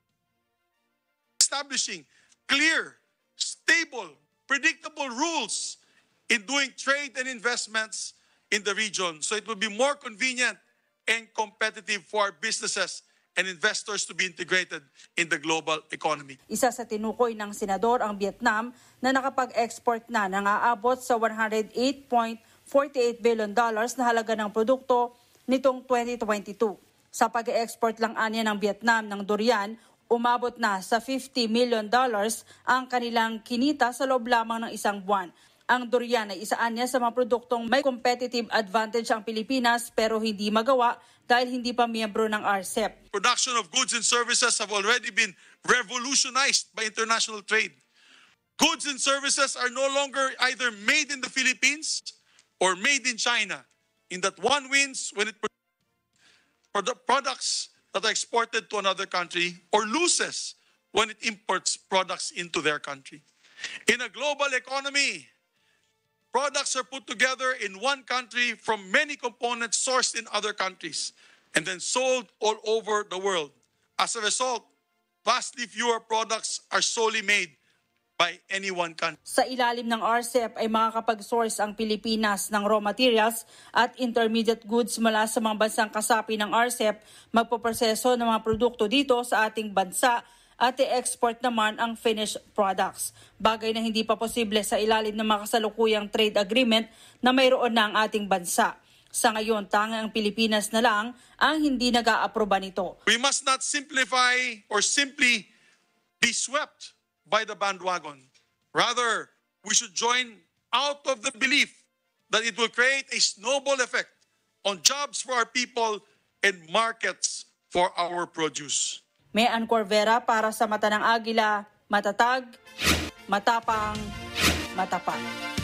[SPEAKER 9] establishing clear, stable, predictable rules in doing trade and investments in the region, so it will be more convenient and competitive for our businesses and investors to be integrated in the global economy.
[SPEAKER 6] Isa sa tinukoy ng senador ang Vietnam na nakapag-export na ng aabot sa one hundred eight point four eight billion dollars na halaga ng produkto nitong twenty twenty-two. Sa pag-export lang anya ng Vietnam ng durian, umabot na sa fifty million dollars ang kanilang kinita sa loob lamang ng isang buwan. Ang durian ay isaan niya sa mga produktong may competitive advantage ang Pilipinas pero hindi magawa dahil hindi pa miyembro ng R C E P.
[SPEAKER 9] Production of goods and services have already been revolutionized by international trade. Goods and services are no longer either made in the Philippines or made in China, in that one wins when it for the products that are exported to another country or loses when it imports products into their country. In a global economy, products are put together in one country from many components sourced in other countries and then sold all over the world. As a result, vastly fewer products are solely made by any one country.
[SPEAKER 6] Sa ilalim ng R C E P ay makakapag-source ang Pilipinas ng raw materials at intermediate goods mula sa mga bansang kasapi ng R C E P, magpoproseso ng mga produkto dito sa ating bansa at i-export naman ang finished products. Bagay na hindi pa posible sa ilalim ng mga kasalukuyang trade agreement na mayroon na ang ating bansa. Sa ngayon, tanging ang Pilipinas na lang ang hindi nag-aaproba nito.
[SPEAKER 9] We must not simplify or simply be swept by the bandwagon. Rather, we should join out of the belief that it will create a snowball effect on jobs for our people and markets for our produce.
[SPEAKER 6] Mean Corvera para sa Mata ng Agila, matatag, matapang, matapat.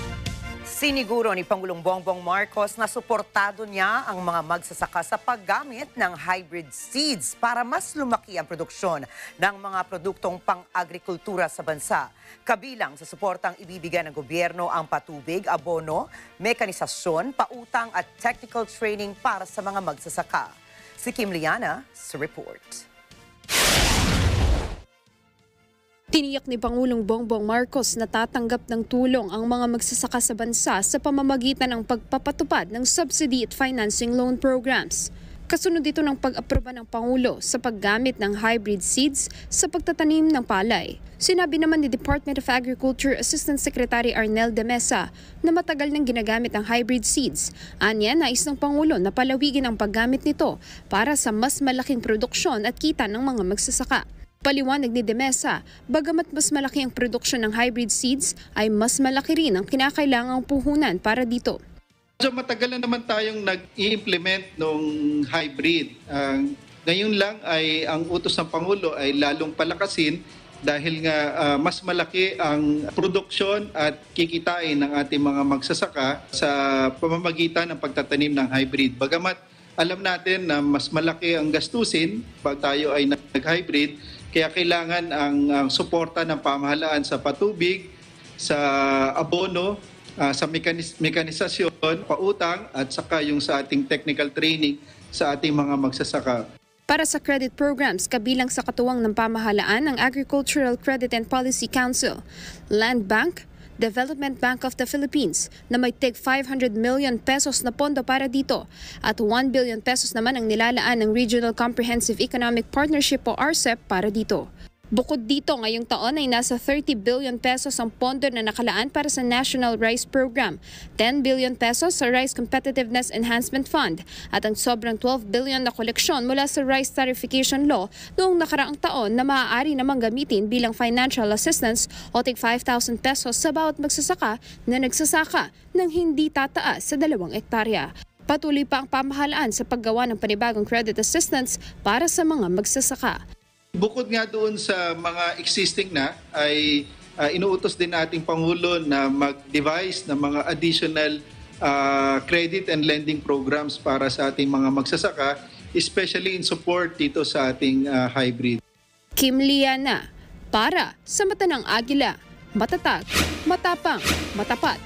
[SPEAKER 5] Siniguro ni Pangulong Bongbong Marcos na suportado niya ang mga magsasaka sa paggamit ng hybrid seeds para mas lumaki ang produksyon ng mga produktong pang-agrikultura sa bansa. Kabilang sa suportang ibibigay ng gobyerno ang patubig, abono, mekanisasyon, pautang at technical training para sa mga magsasaka. Si Kim Liana sa report.
[SPEAKER 22] Tiniyak ni Pangulong Bongbong Marcos na tatanggap ng tulong ang mga magsasaka sa bansa sa pamamagitan ng pagpapatupad ng subsidy at financing loan programs. Kasunod dito ng pag-aproba ng Pangulo sa paggamit ng hybrid seeds sa pagtatanim ng palay. Sinabi naman ni Department of Agriculture Assistant Secretary Arnel de Mesa na matagal nang ginagamit ang hybrid seeds. Anya, nais ng Pangulo na palawigin ang paggamit nito para sa mas malaking produksyon at kita ng mga magsasaka. Paliwanag ni de Mesa, bagamat mas malaki ang produksyon ng hybrid seeds, ay mas malaki rin ang kinakailangang puhunan para dito.
[SPEAKER 4] So matagal na naman tayong nag-i-implement ng hybrid. Uh, ngayon lang ay ang utos ng Pangulo ay lalong palakasin dahil nga uh, mas malaki ang produksyon at kikitain ng ating mga magsasaka sa pamamagitan ng pagtatanim ng hybrid. Bagamat alam natin na mas malaki ang gastusin pag tayo ay nag-hybrid, kaya kailangan ang, ang suporta ng pamahalaan sa patubig, sa abono, Uh, sa mekanis- mekanisasyon, pautang at saka yung sa ating technical training sa ating mga magsasaka.
[SPEAKER 22] Para sa credit programs, kabilang sa katuwang ng pamahalaan ng Agricultural Credit and Policy Council, Land Bank, Development Bank of the Philippines na may tig five hundred million pesos na pondo para dito at one billion pesos naman ang nilalaan ng Regional Comprehensive Economic Partnership o R C E P para dito. Bukod dito, ngayong taon ay nasa thirty billion pesos ang pondo na nakalaan para sa National Rice Program, ten billion pesos sa Rice Competitiveness Enhancement Fund, at ang sobrang twelve billion na koleksyon mula sa Rice Tarification Law noong nakaraang taon na maaari namang gamitin bilang financial assistance o tig five thousand pesos sa bawat magsasaka na nagsasaka ng hindi tataas sa dalawang ektarya. Patuloy pa ang pamahalaan sa paggawa ng panibagong credit assistance para sa mga magsasaka.
[SPEAKER 4] Bukod nga doon sa mga existing na, ay uh, inuutos din nating Pangulo na mag-devise ng mga additional uh, credit and lending programs para sa ating mga magsasaka, especially in support dito sa ating uh, hybrid.
[SPEAKER 22] Kim Liana, para sa Mata ng Agila, matatag, matapang, matapat.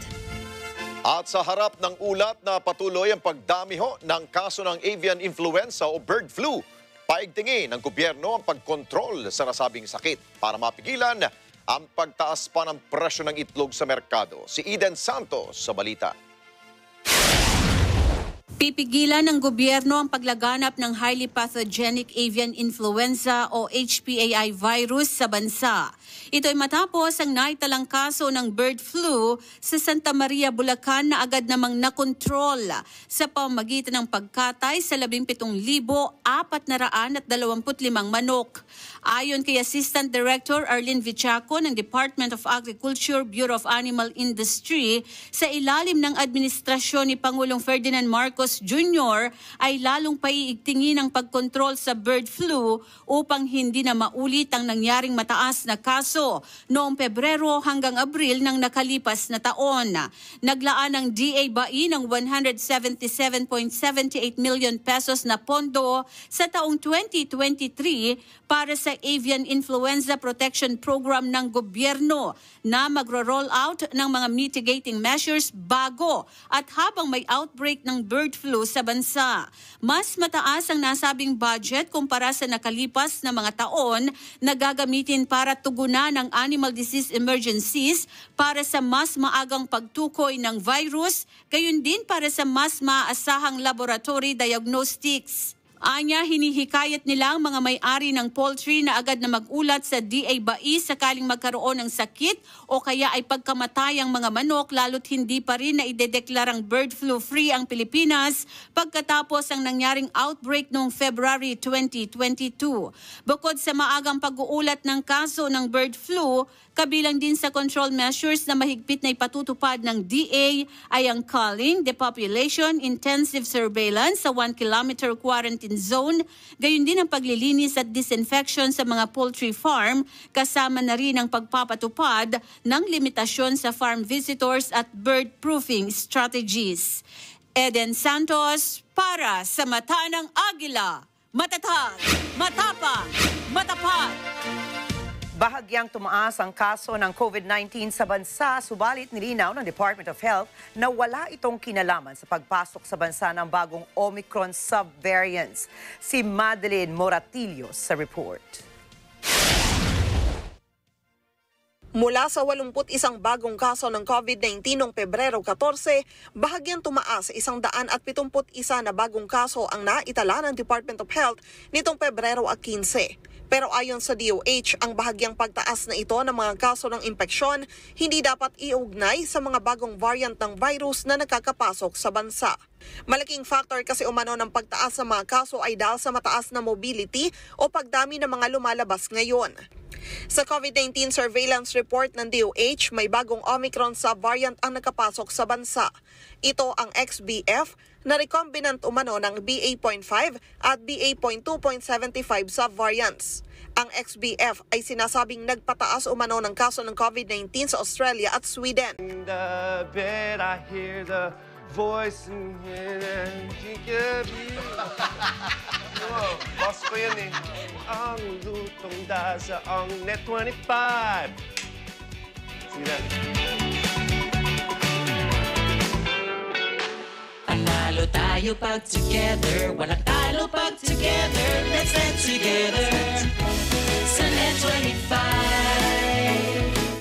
[SPEAKER 1] At sa harap ng ulat na patuloy ang pagdami ho ng kaso ng avian influenza o bird flu, paigtingin ng gobyerno ang pagkontrol sa nasabing sakit para mapigilan ang pagtaas pa ng presyo ng itlog sa merkado. Si Eden Santos sa balita.
[SPEAKER 7] Pipigilan ng gobyerno ang paglaganap ng highly pathogenic avian influenza o H P A I virus sa bansa. Ito ay matapos ang naitalang kaso ng bird flu sa Santa Maria, Bulacan na agad namang nakontrol sa pamamagitan ng pagkatay sa labing pitong libo apat na raan at dalawamput limang manok. Ayon kay Assistant Director Arlene Vichaco ng Department of Agriculture, Bureau of Animal Industry, sa ilalim ng administrasyon ni Pangulong Ferdinand Marcos Junior ay lalong paiigtingin ang pagkontrol sa bird flu upang hindi na maulit ang nangyaring mataas na kaso noong Pebrero hanggang Abril ng nakalipas na taon. Naglaan ng D A B A I ng one hundred seventy-seven point seven eight million pesos na pondo sa taong twenty twenty-three para sa Avian Influenza Protection Program ng gobyerno na magro-roll out ng mga mitigating measures bago at habang may outbreak ng bird flu sa bansa. Mas mataas ang nasabing budget kumpara sa nakalipas na mga taon na gagamitin para tugunan ng animal disease emergencies para sa mas maagang pagtukoy ng virus, gayon din para sa mas maaasahang laboratory diagnostics. Anya, hinihikayat nila ang mga may-ari ng poultry na agad na mag-ulat sa D A B A I sakaling magkaroon ng sakit o kaya ay pagkamatay ang mga manok lalo't hindi pa rin na idedeklarang bird flu free ang Pilipinas pagkatapos ang nangyaring outbreak noong February twenty twenty-two. Bukod sa maagang pag-uulat ng kaso ng bird flu, kabilang din sa control measures na mahigpit na ipatutupad ng D A ay ang culling, depopulation, intensive surveillance sa one kilometer quarantine zone, gayon din ang paglilinis at disinfection sa mga poultry farm, kasama na rin ang pagpapatupad ng limitasyon sa farm visitors at bird proofing strategies. Eden Santos para sa Mata ng Agila, matatag, matapang, matapat.
[SPEAKER 5] Bahagyang tumaas ang kaso ng COVID nineteen sa bansa, subalit nilinaw ng Department of Health na wala itong kinalaman sa pagpasok sa bansa ng bagong Omicron subvariants. Si Madeline Moratillo sa report.
[SPEAKER 8] Mula sa walumput isang bagong kaso ng COVID nineteen noong Pebrero fourteen, bahagyang tumaas sa isang daan at pitumput isa na bagong kaso ang naitala ng Department of Health nitong Pebrero fifteen. Pero ayon sa D O H, ang bahagyang pagtaas na ito ng mga kaso ng impeksyon hindi dapat iugnay sa mga bagong variant ng virus na nakakapasok sa bansa. Malaking factor kasi umano ng pagtaas sa mga kaso ay dahil sa mataas na mobility o pagdami ng mga lumalabas ngayon. Sa COVID nineteen surveillance report ng D O H, may bagong Omicron subvariant ang nakapasok sa bansa. Ito ang X B F na recombinant umano ng B A point five at B A point two point seven five subvariants. Ang X B F ay sinasabing nagpataas umano ng kaso ng COVID nineteen sa Australia at Sweden.
[SPEAKER 10] In the bed, I hear the voice in here. Wow, boss ko yan eh. Ang lutong dasa ang net twenty-five. Sige na.
[SPEAKER 23] Panalo tayo pag together. Walang talo pag together. Let's get together. Sa net twenty-five.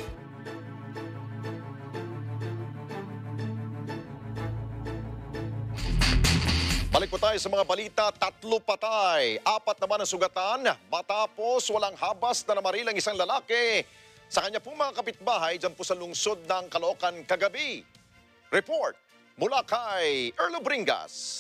[SPEAKER 1] Balik po tayo sa mga balita. Tatlo patay, apat naman ang sugatan matapos walang habas na namaril ang isang lalaki sa kanya pong mga kapitbahay dyan po sa lungsod ng Caloocan kagabi. Report mula kay Erlo Bringas.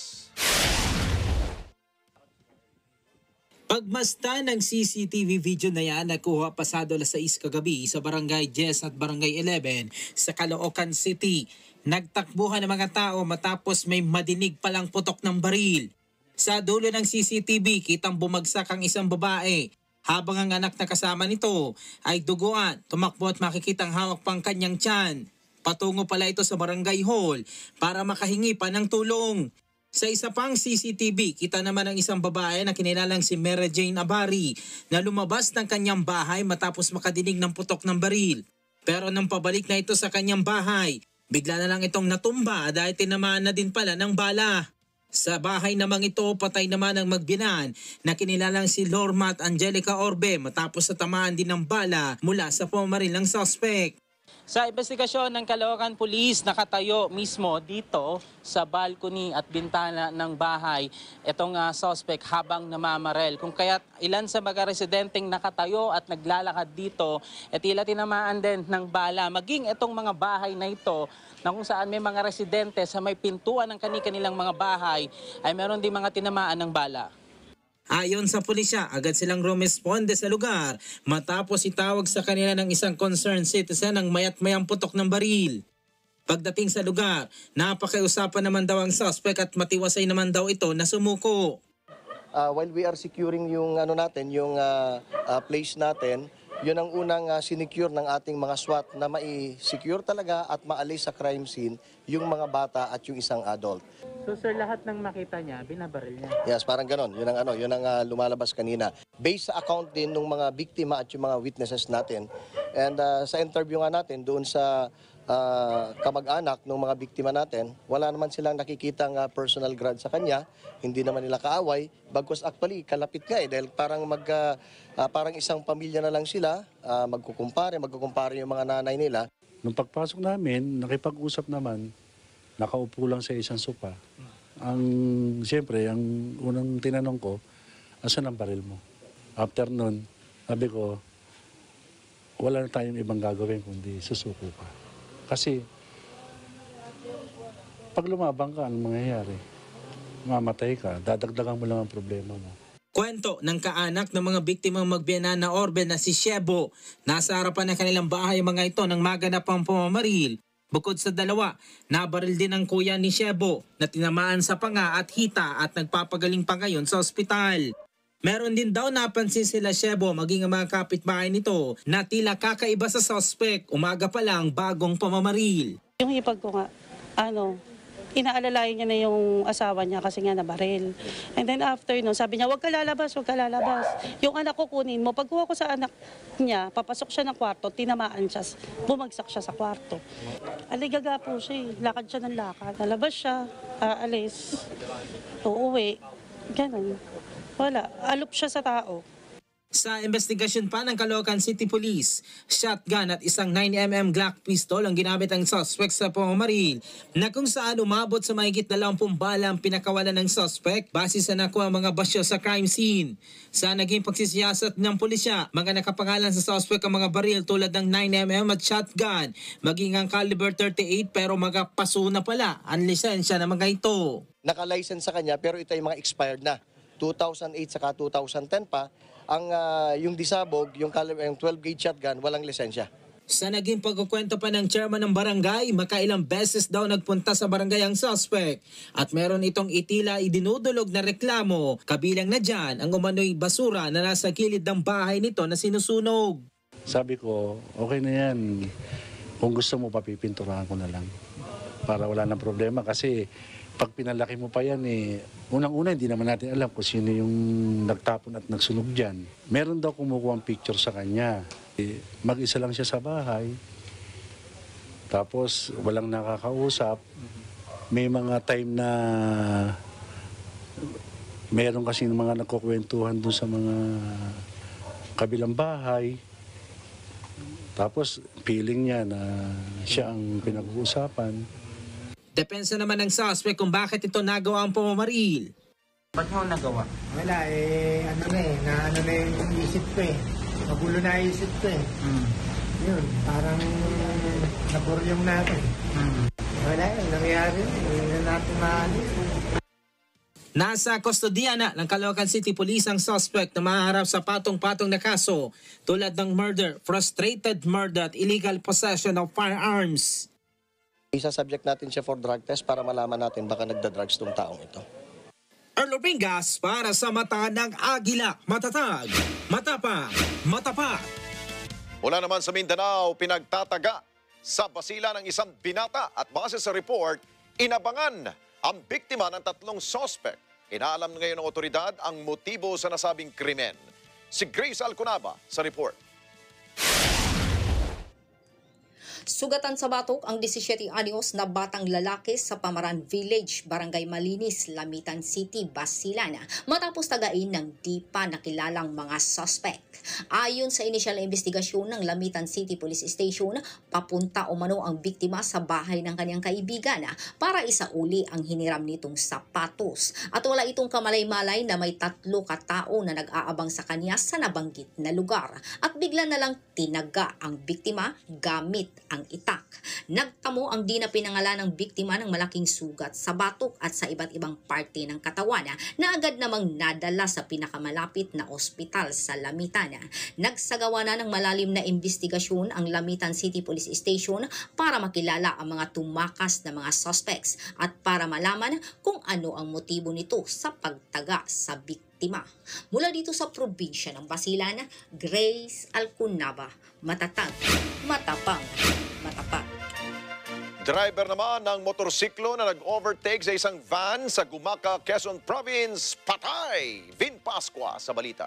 [SPEAKER 24] Pagmasta ng C C T V video na yan nakuha pasado alas sais kagabi sa Barangay ten at Barangay eleven sa Caloocan City. Nagtakbuhan ng mga tao matapos may madinig palang putok ng baril. Sa dulo ng C C T V, kitang bumagsak ang isang babae. Habang ang anak na kasama nito ay duguan, tumakbo at makikitang hawak pang kanyang tiyan. Patungo pala ito sa barangay hall para makahingi pa ng tulong. Sa isa pang C C T V, kita naman ang isang babae na kinilalang si Mary Jane Abari na lumabas ng kanyang bahay matapos makadinig ng putok ng baril. Pero nang pabalik na ito sa kanyang bahay, bigla na lang itong natumba dahil tinamaan na din pala ng bala. Sa bahay namang ito, patay naman ang magbinan na kinilalang si Lorma at Angelica Orbe matapos sa tamaan din ng bala mula sa pumaril ng suspect.
[SPEAKER 25] Sa investigasyon ng Caloocan Police, nakatayo mismo dito sa balcony at bintana ng bahay itong uh, suspect habang namamarel. Kung kaya't ilan sa mga residenteng nakatayo at naglalakad dito at tila tinamaan din ng bala. Maging itong mga bahay na ito na kung saan may mga residente sa may pintuan ng kani-kanilang mga bahay ay meron din mga tinamaan ng bala.
[SPEAKER 24] Ayon sa pulisya, agad silang rumesponde sa lugar matapos itawag sa kanila ng isang concerned citizen ang mayat-mayang putok ng baril. Pagdating sa lugar, napakiusapan naman daw ang suspect at matiwasay naman daw ito na sumuko.
[SPEAKER 26] Uh, while we are securing yung ano natin, yung uh, uh, place natin, yun ang unang uh, sinecure ng ating mga SWAT na mai-secure talaga at maalis sa crime scene yung mga bata at yung isang adult.
[SPEAKER 25] So sir, lahat ng makita niya, binabaril niya?
[SPEAKER 26] Yes, parang ganon. Yun ang, ano, yun ang uh, lumalabas kanina. Based sa account din ng mga biktima at yung mga witnesses natin. And uh, sa interview nga natin doon sa uh, kamag-anak ng mga biktima natin, wala naman silang nakikitang uh, personal grudge sa kanya. Hindi naman nila kaaway. Bagkus actually, kalapit nga eh. Dahil parang, mag, uh, uh, parang isang pamilya na lang sila. Uh, magkukumpare, magkukumpare yung mga nanay nila.
[SPEAKER 27] Nung pagpasok namin, nakipag-usap naman, nakaupo lang sa isang sopa. Ang, siyempre, ang unang tinanong ko, asan ang baril mo? After nun, sabi ko, wala na tayong ibang gagawin kundi susuko ka. Kasi, pag lumabang ka, anong mangyayari? Mamatay ka, dadagdagan mo lang ang problema mo.
[SPEAKER 24] Kwento ng kaanak ng mga biktimang magbiyanan na Orbe na si Shebo. Nasa harapan ng kanilang bahay mga ito nang maganap ang pumamaril. Bukod sa dalawa, nabaril din ang kuya ni Shebo na tinamaan sa panga at hita at nagpapagaling pa ngayon sa ospital. Meron din daw napansin sila Shebo maging ang mga kapitbahay nito na tila kakaiba sa suspect umaga pa lang bagong pamamaril.
[SPEAKER 28] Yung hipag ko nga, ano, inaalalayan niya na yung asawa niya kasi nga nabaril. And then after nun, sabi niya, huwag ka lalabas, huwag ka lalabas. Yung anak ko kunin mo. Pagkuha ko sa anak niya, papasok siya ng kwarto, tinamaan siya, bumagsak siya sa kwarto. Aligaga po siya, lakad siya ng lakad. Nalabas siya, aalis, uuwi, ganun. Wala, alop siya sa tao.
[SPEAKER 24] Sa investigasyon pa ng Caloocan City Police, shotgun at isang nine millimeter Glock pistol ang ginamit ng suspect sa pamamaril na kung saan umabot sa mahigit dalawampung bala ang pinakawalan ng suspect base sa nakuha mga basyo sa crime scene. Sa naging pagsisiyasat ng pulisya, mga nakapangalan sa suspect ang mga baril tulad ng nine millimeter at shotgun, maging ang caliber thirty-eight pero mga paso na pala ang lisensya ng mga ito.
[SPEAKER 26] Naka-license sa kanya pero ito ay mga expired na. two thousand eight saka two thousand ten pa. Ang uh, yung disabog, yung, yung twelve gauge shotgun, walang lisensya.
[SPEAKER 24] Sa naging pagkukwento pa ng chairman ng barangay, makailang beses daw nagpunta sa barangay ang suspect at meron itong itila idinudulog na reklamo. Kabilang na dyan ang umano'y basura na nasa gilid ng bahay nito na sinusunog.
[SPEAKER 27] Sabi ko, okay na yan. Kung gusto mo, papipinturahan ko na lang. Para wala nang problema kasi pag pinalaki mo pa yan, eh, unang-una hindi naman natin alam kung sino yung nagtapon at nagsunog dyan. Meron daw kumukuha ang picture sa kanya. Eh, mag-isa lang siya sa bahay. Tapos walang nakakausap. May mga time na meron kasi mga nagkukwentuhan doon sa mga kabilang bahay. Tapos feeling niya na siya ang pinag-uusapan.
[SPEAKER 24] Depensa naman ng suspect kung bakit ito nagawa ang pamamaril.
[SPEAKER 18] Ba't mo nagawa?
[SPEAKER 3] Wala eh, ano na eh, na ano na yung isip ko eh. Magulo na isip ko eh.
[SPEAKER 18] Hmm.
[SPEAKER 3] Yun, parang naburyong natin.
[SPEAKER 18] Hmm.
[SPEAKER 3] Wala eh, nangyari, hindi na natin maano.
[SPEAKER 24] Nasa kustodiya na ng Caloocan City Police ang suspect na maharap sa patong-patong na kaso tulad ng murder, frustrated murder at illegal possession of firearms.
[SPEAKER 26] Isa-subject natin siya for drug test para malaman natin baka nagda-drugs tong taong ito.
[SPEAKER 24] Erlo Pingas para sa mata ng Agila. Matatag, matapang, matapat.
[SPEAKER 1] Mula naman sa Mindanao, pinagtataga sa basila ng isang binata at base sa report, inabangan ang biktima ng tatlong suspect. Inaalam ngayon ng otoridad ang motibo sa nasabing krimen. Si Grace Alconaba sa report.
[SPEAKER 11] Sugatan sa batok ang disisiete anyos na batang lalaki sa Pamaran Village, Barangay Malinis, Lamitan City, Basilan matapos tagain ng di pa nakilalang mga suspect. Ayon sa inisyal na investigasyon ng Lamitan City Police Station, papunta umano ang biktima sa bahay ng kanyang kaibigan para isauli ang hiniram nitong sapatos. At wala itong kamalay-malay na may tatlo katao na nag-aabang sa kanya sa nabanggit na lugar. At bigla na lang tinaga ang biktima gamit ang itak. Nagtamo ang di na pinangalan ng biktima ng malaking sugat sa batok at sa iba't ibang parte ng katawan na agad namang nadala sa pinakamalapit na ospital sa Lamitan. Nagsagawa na ng malalim na investigasyon ang Lamitan City Police Station para makilala ang mga tumakas na mga suspects at para malaman kung ano ang motibo nito sa pagtaga sa biktima. Mula dito sa probinsya ng Basilan, Grace Alconaba, matatag, matapang, matapat.
[SPEAKER 1] Driver naman ng motorsiklo na nag-overtake sa isang van sa Gumaca, Quezon Province, patay. Vin Pascua sa balita.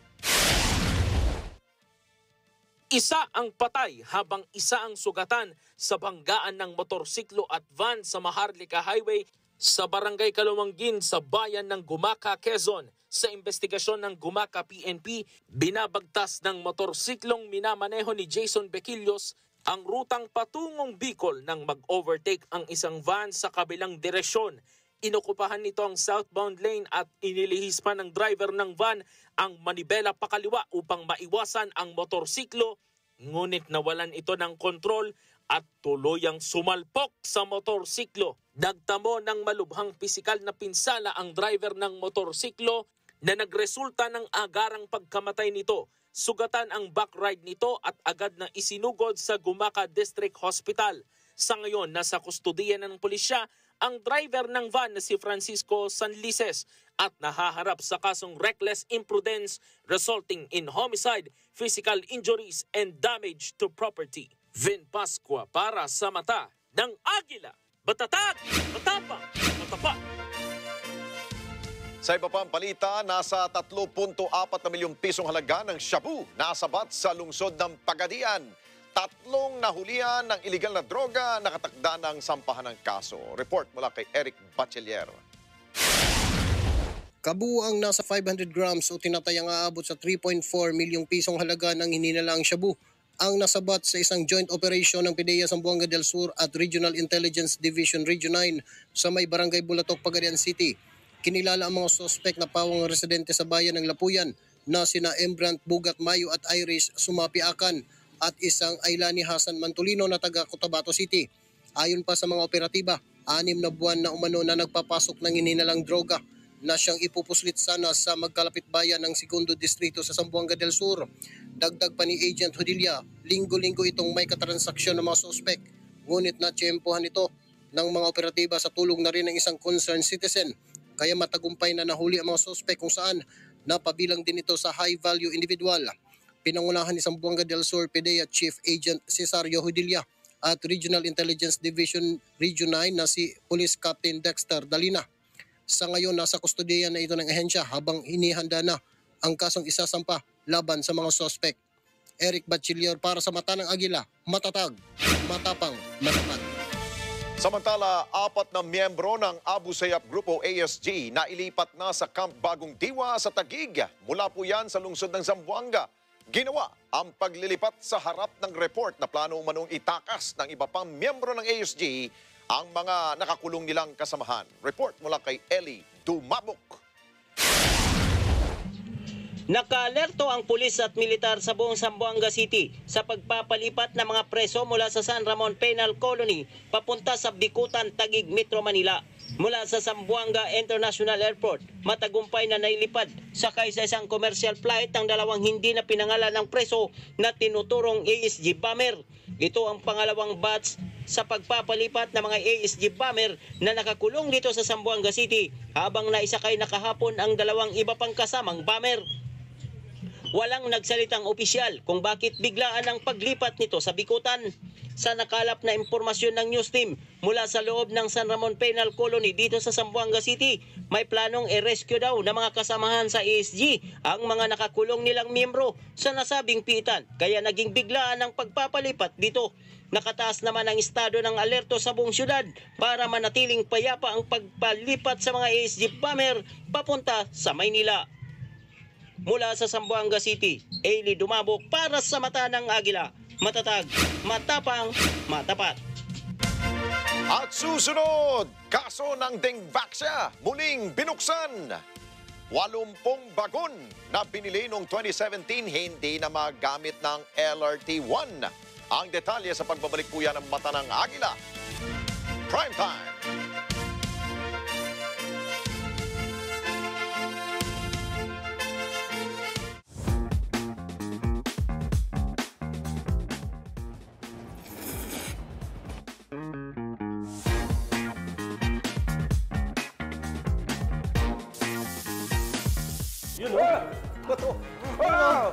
[SPEAKER 16] Isa ang patay habang isa ang sugatan sa banggaan ng motorsiklo at van sa Maharlika Highway sa Barangay Kalumangin sa bayan ng Gumaca, Quezon. Sa investigasyon ng Gumaca P N P, binabagtas ng motorsiklong minamaneho ni Jason Bequillos ang rutang patungong Bicol nang mag-overtake ang isang van sa kabilang direksyon. Inokupahan nito ang southbound lane at inilihis pa ng driver ng van ang manibela pakaliwa upang maiwasan ang motorsiklo, ngunit nawalan ito ng kontrol at tuluyang sumalpok sa motorsiklo. Nagtamo ng malubhang pisikal na pinsala ang driver ng motorsiklo na nagresulta ng agarang pagkamatay nito. Sugatan ang backride nito at agad na isinugod sa Gumaca District Hospital. Sa ngayon, nasa kustodiya ng pulisya ang driver ng van na si Francisco Sanlices at nahaharap sa kasong reckless imprudence resulting in homicide, physical injuries, and damage to property. Vin Pascua para sa mata ng Agila. Batatag, matapang, matapat.
[SPEAKER 1] Sa iba pang balita, nasa three point four na milyong pisong halaga ng shabu nasabat sa lungsod ng Pagadian. Tatlong nahulihan ng iligal na droga, nakatakda ng sampahan ng kaso. Report mula kay Eric Bachelier.
[SPEAKER 26] Kabuuang nasa five hundred grams o tinatayang aabot sa three point four milyong pisong halaga ng hininalang shabu ang nasabat sa isang joint operation ng PIDEA Zamboanga del Sur at Regional Intelligence Division Region nine sa may Barangay Bulatok, Pagadian City. Kinilala ang mga suspect na pawang residente sa bayan ng Lapuyan na sina Embrant Bugat Mayo at Iris Sumapiakan at isang Ailani Hasan Mantulino na taga Cotabato City. Ayon pa sa mga operatiba, anim na buwan na umano na nagpapasok ng hininalang droga na siyang ipupuslit sana sa magkalapit bayan ng Segundo Distrito sa Zamboanga del Sur. Dagdag pa ni Agent Hodilla, linggo-linggo itong may katransaksyon ng mga suspect. Ngunit natsyempohan ito ng mga operatiba sa tulong na rin ng isang concerned citizen. Kaya matagumpay na nahuli ang mga suspect kung saan napabilang din ito sa high-value individual. Pinangunahan ni Zamboanga del Sur PIDEA Chief Agent Cesario Hodilla at Regional Intelligence Division Region nine na si Police Captain Dexter Dalina. Sa ngayon, nasa kustodiya na ito ng ahensya habang hinihanda na ang kasong isasampa laban sa mga suspect. Eric Bachiller para sa Mata ng Agila, matatag, matapang, matapat.
[SPEAKER 1] Samantala, apat na miyembro ng Abu Sayyaf Group o A S G na ilipat na sa Camp Bagong Diwa sa Taguig. Mula po yan sa lungsod ng Zamboanga. Ginawa ang paglilipat sa harap ng report na plano umanong itakas ng iba pang miyembro ng A S G ang mga nakakulong nilang kasamahan. Report mula kay Eli Dumabok.
[SPEAKER 2] Naka-alerto ang pulis at militar sa buong Zamboanga City sa pagpapalipat ng mga preso mula sa San Ramon Penal Colony papunta sa Bikutan, Taguig, Metro Manila. Mula sa Zamboanga International Airport, matagumpay na nailipad sakay sa isang commercial flight ang dalawang hindi na pinangalan ng preso na tinuturong A S G bomber. Ito ang pangalawang batch sa pagpapalipat ng mga A S G bomber na nakakulong dito sa Zamboanga City habang naisakay na kahapon ang dalawang iba pang kasamang bomber. Walang nagsalitang opisyal kung bakit biglaan ang paglipat nito sa Bikutan. Sa nakalap na impormasyon ng news team mula sa loob ng San Ramon Penal Colony dito sa Zamboanga City, may planong i-rescue daw ng mga kasamahan sa A S G ang mga nakakulong nilang miyembro sa nasabing piitan, kaya naging biglaan ang pagpapalipat dito. Nakataas naman ang estado ng alerto sa buong syudad para manatiling payapa ang pagpalipat sa mga A S G bomber papunta sa Maynila. Mula sa Zamboanga City, Eli Dumabok para sa Mata ng Agila. Matatag, matapang, matapat.
[SPEAKER 1] At susunod, kaso ng Dengvaxia muling binuksan. Walumpung bagon na binili noong twenty seventeen hindi na magamit ng L R T one. Ang detalye sa pagbabalik po yan ng Mata ng Agila. Prime time.
[SPEAKER 10] Yun o! Bato! Ah!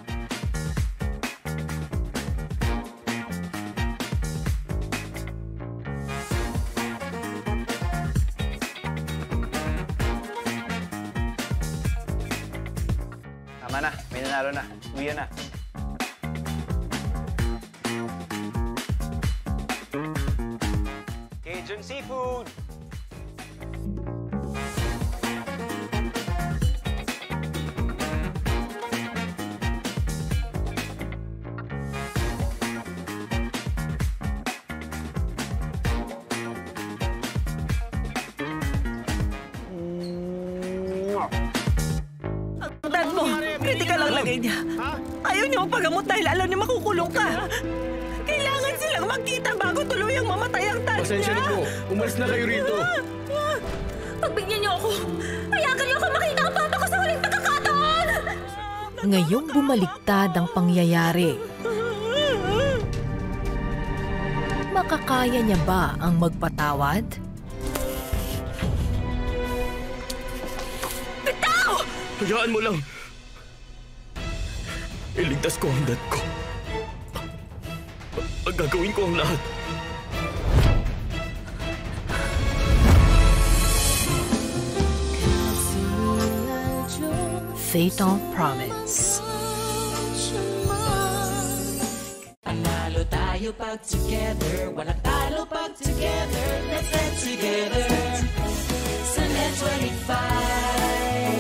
[SPEAKER 18] Tama na, may nanalo na. Uwi na.
[SPEAKER 10] Cajun Seafood!
[SPEAKER 12] Dad mo, critical ang lagay niya. Ayaw niyo pagamot dahil alam niya makukulong ka. Kailangan silang magkita bago tuluyang mamatay ang dad niya.
[SPEAKER 13] Pasensya na po. Umalis na kayo rito.
[SPEAKER 12] Pagbigyan niyo ako. Payagan niyo ako makita ang papa ko sa huling pagkakataon.
[SPEAKER 14] Ngayong bumaliktad ang pangyayari. Makakaya niya ba ang magpatawad?
[SPEAKER 12] Bitaw!
[SPEAKER 13] Hayaan mo lang. Iligtas ko ang dad ko. Ang gagawin ko ang lahat.
[SPEAKER 14] Fatal Promise.
[SPEAKER 23] Panalo tayo pag together. Walang talo pag together. Let's get together. Sa Net twenty-five.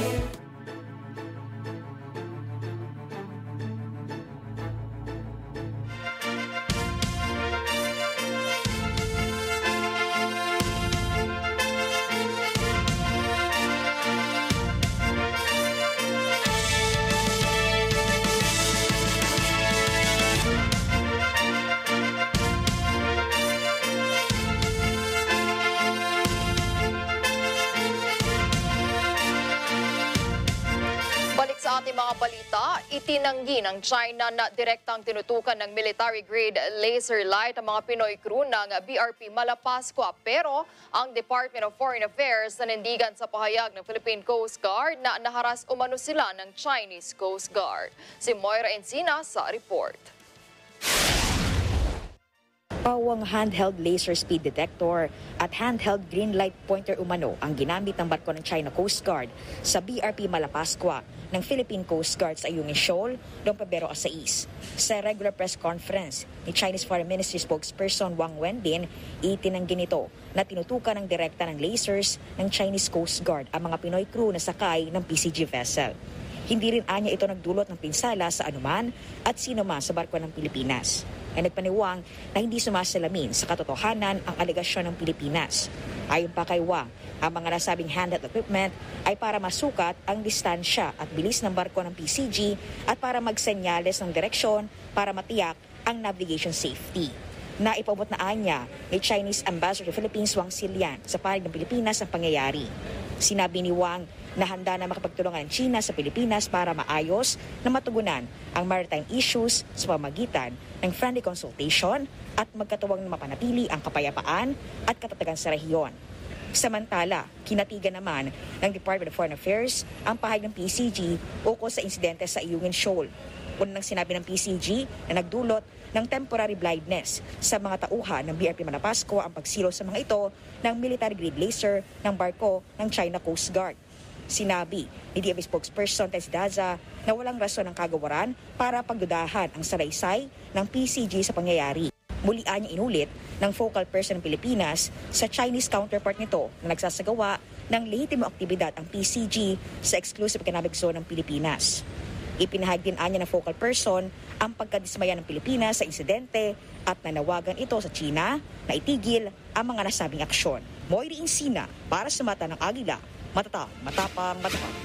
[SPEAKER 4] Itinanggi ng China na direktang tinutukan ng military-grade laser light ang mga Pinoy crew ng B R P Malapascua. Pero ang Department of Foreign Affairs nanindigan sa pahayag ng Philippine Coast Guard na naharas umano sila ng Chinese Coast Guard. Si Moira Encina sa report.
[SPEAKER 6] Pawang handheld laser speed detector at handheld green light pointer umano ang ginamit ng barko ng China Coast Guard sa B R P Malapascua ng Philippine Coast Guard sa Ayungin Shoal noong Pebrero sais. Sa regular press conference ni Chinese Foreign Ministry spokesperson Wang Wenbin, itinanggi nito na tinutukan ng direkta ng lasers ng Chinese Coast Guard ang mga Pinoy crew na sakay ng P C G vessel. Hindi rin anya ito nagdulot ng pinsala sa anuman at sino man sa barko ng Pilipinas. Ay nagpaniwang na hindi sumasalamin sa katotohanan ang alegasyon ng Pilipinas. Ayon pa kay Wang, ang mga nasabing handheld equipment ay para masukat ang distansya at bilis ng barko ng P C G at para magsenyales ng direksyon para matiyak ang navigation safety. Naipabot na anya ni Chinese Ambassador to Philippines Wang Silian sa panig ng Pilipinas ang pangyayari. Sinabi ni Wang na handa na makapagtulungan ng China sa Pilipinas para maayos na matugunan ang maritime issues sa pamagitan ng friendly consultation at magkatuwang na mapanatili ang kapayapaan at katatagan sa rehiyon. Samantala, kinatigan naman ng Department of Foreign Affairs ang pahayag ng P C G ukol sa insidente sa Ayungin Shoal. Unang sinabi ng P C G na nagdulot ng temporary blindness sa mga tauhan ng B R P Malapascua ang pagsilo sa mga ito ng military-grade laser ng barko ng China Coast Guard. Sinabi ni D F A spokesperson Tess Daza na walang rason ng kagawaran para pagdudahan ang salaysay ng P C G sa pangyayari. Muli niya inulit ng focal person ng Pilipinas sa Chinese counterpart nito na nagsasagawa ng lehitimong aktibidad ang P C G sa exclusive economic zone ng Pilipinas. Ipinahayag din anya ng focal person ang pagkadismaya ng Pilipinas sa insidente at nanawagan ito sa China na itigil ang mga nasabing aksyon. Moira Encina para sa Mata ng Agila. Matata, matapang, matapang.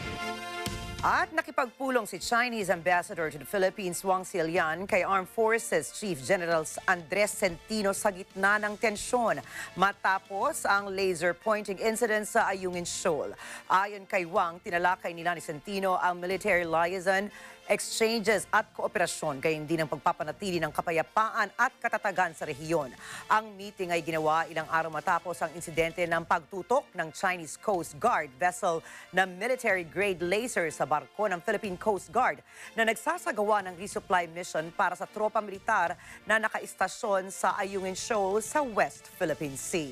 [SPEAKER 5] At nakipagpulong si Chinese Ambassador to the Philippines Wang Silian kay Armed Forces Chief General Andres Centino sa gitna ng tensyon matapos ang laser pointing incident sa Ayungin Shoal. Ayon kay Wang, tinalakay nila ni Centino ang military liaison, exchanges at kooperasyon gayon din ang pagpapanatili ng kapayapaan at katatagan sa rehiyon. Ang meeting ay ginawa ilang araw matapos ang insidente ng pagtutok ng Chinese Coast Guard vessel na military-grade laser sa barko ng Philippine Coast Guard na nagsasagawa ng resupply mission para sa tropa militar na nakaistasyon sa Ayungin Shoal sa West Philippine Sea.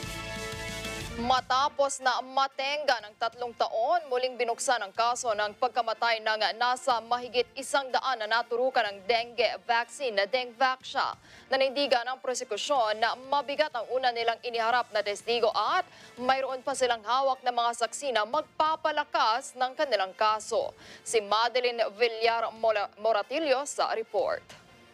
[SPEAKER 4] Matapos na matenga ng tatlong taon, muling binuksan ang kaso ng pagkamatay ng nasa mahigit isang daan na naturukan ng dengue vaccine na Dengvaxia. Nanindigan ang prosekusyon na mabigat ang una nilang iniharap na testigo at mayroon pa silang hawak na mga saksi na magpapalakas ng kanilang kaso. Si Madeline Villar Moratillo sa report.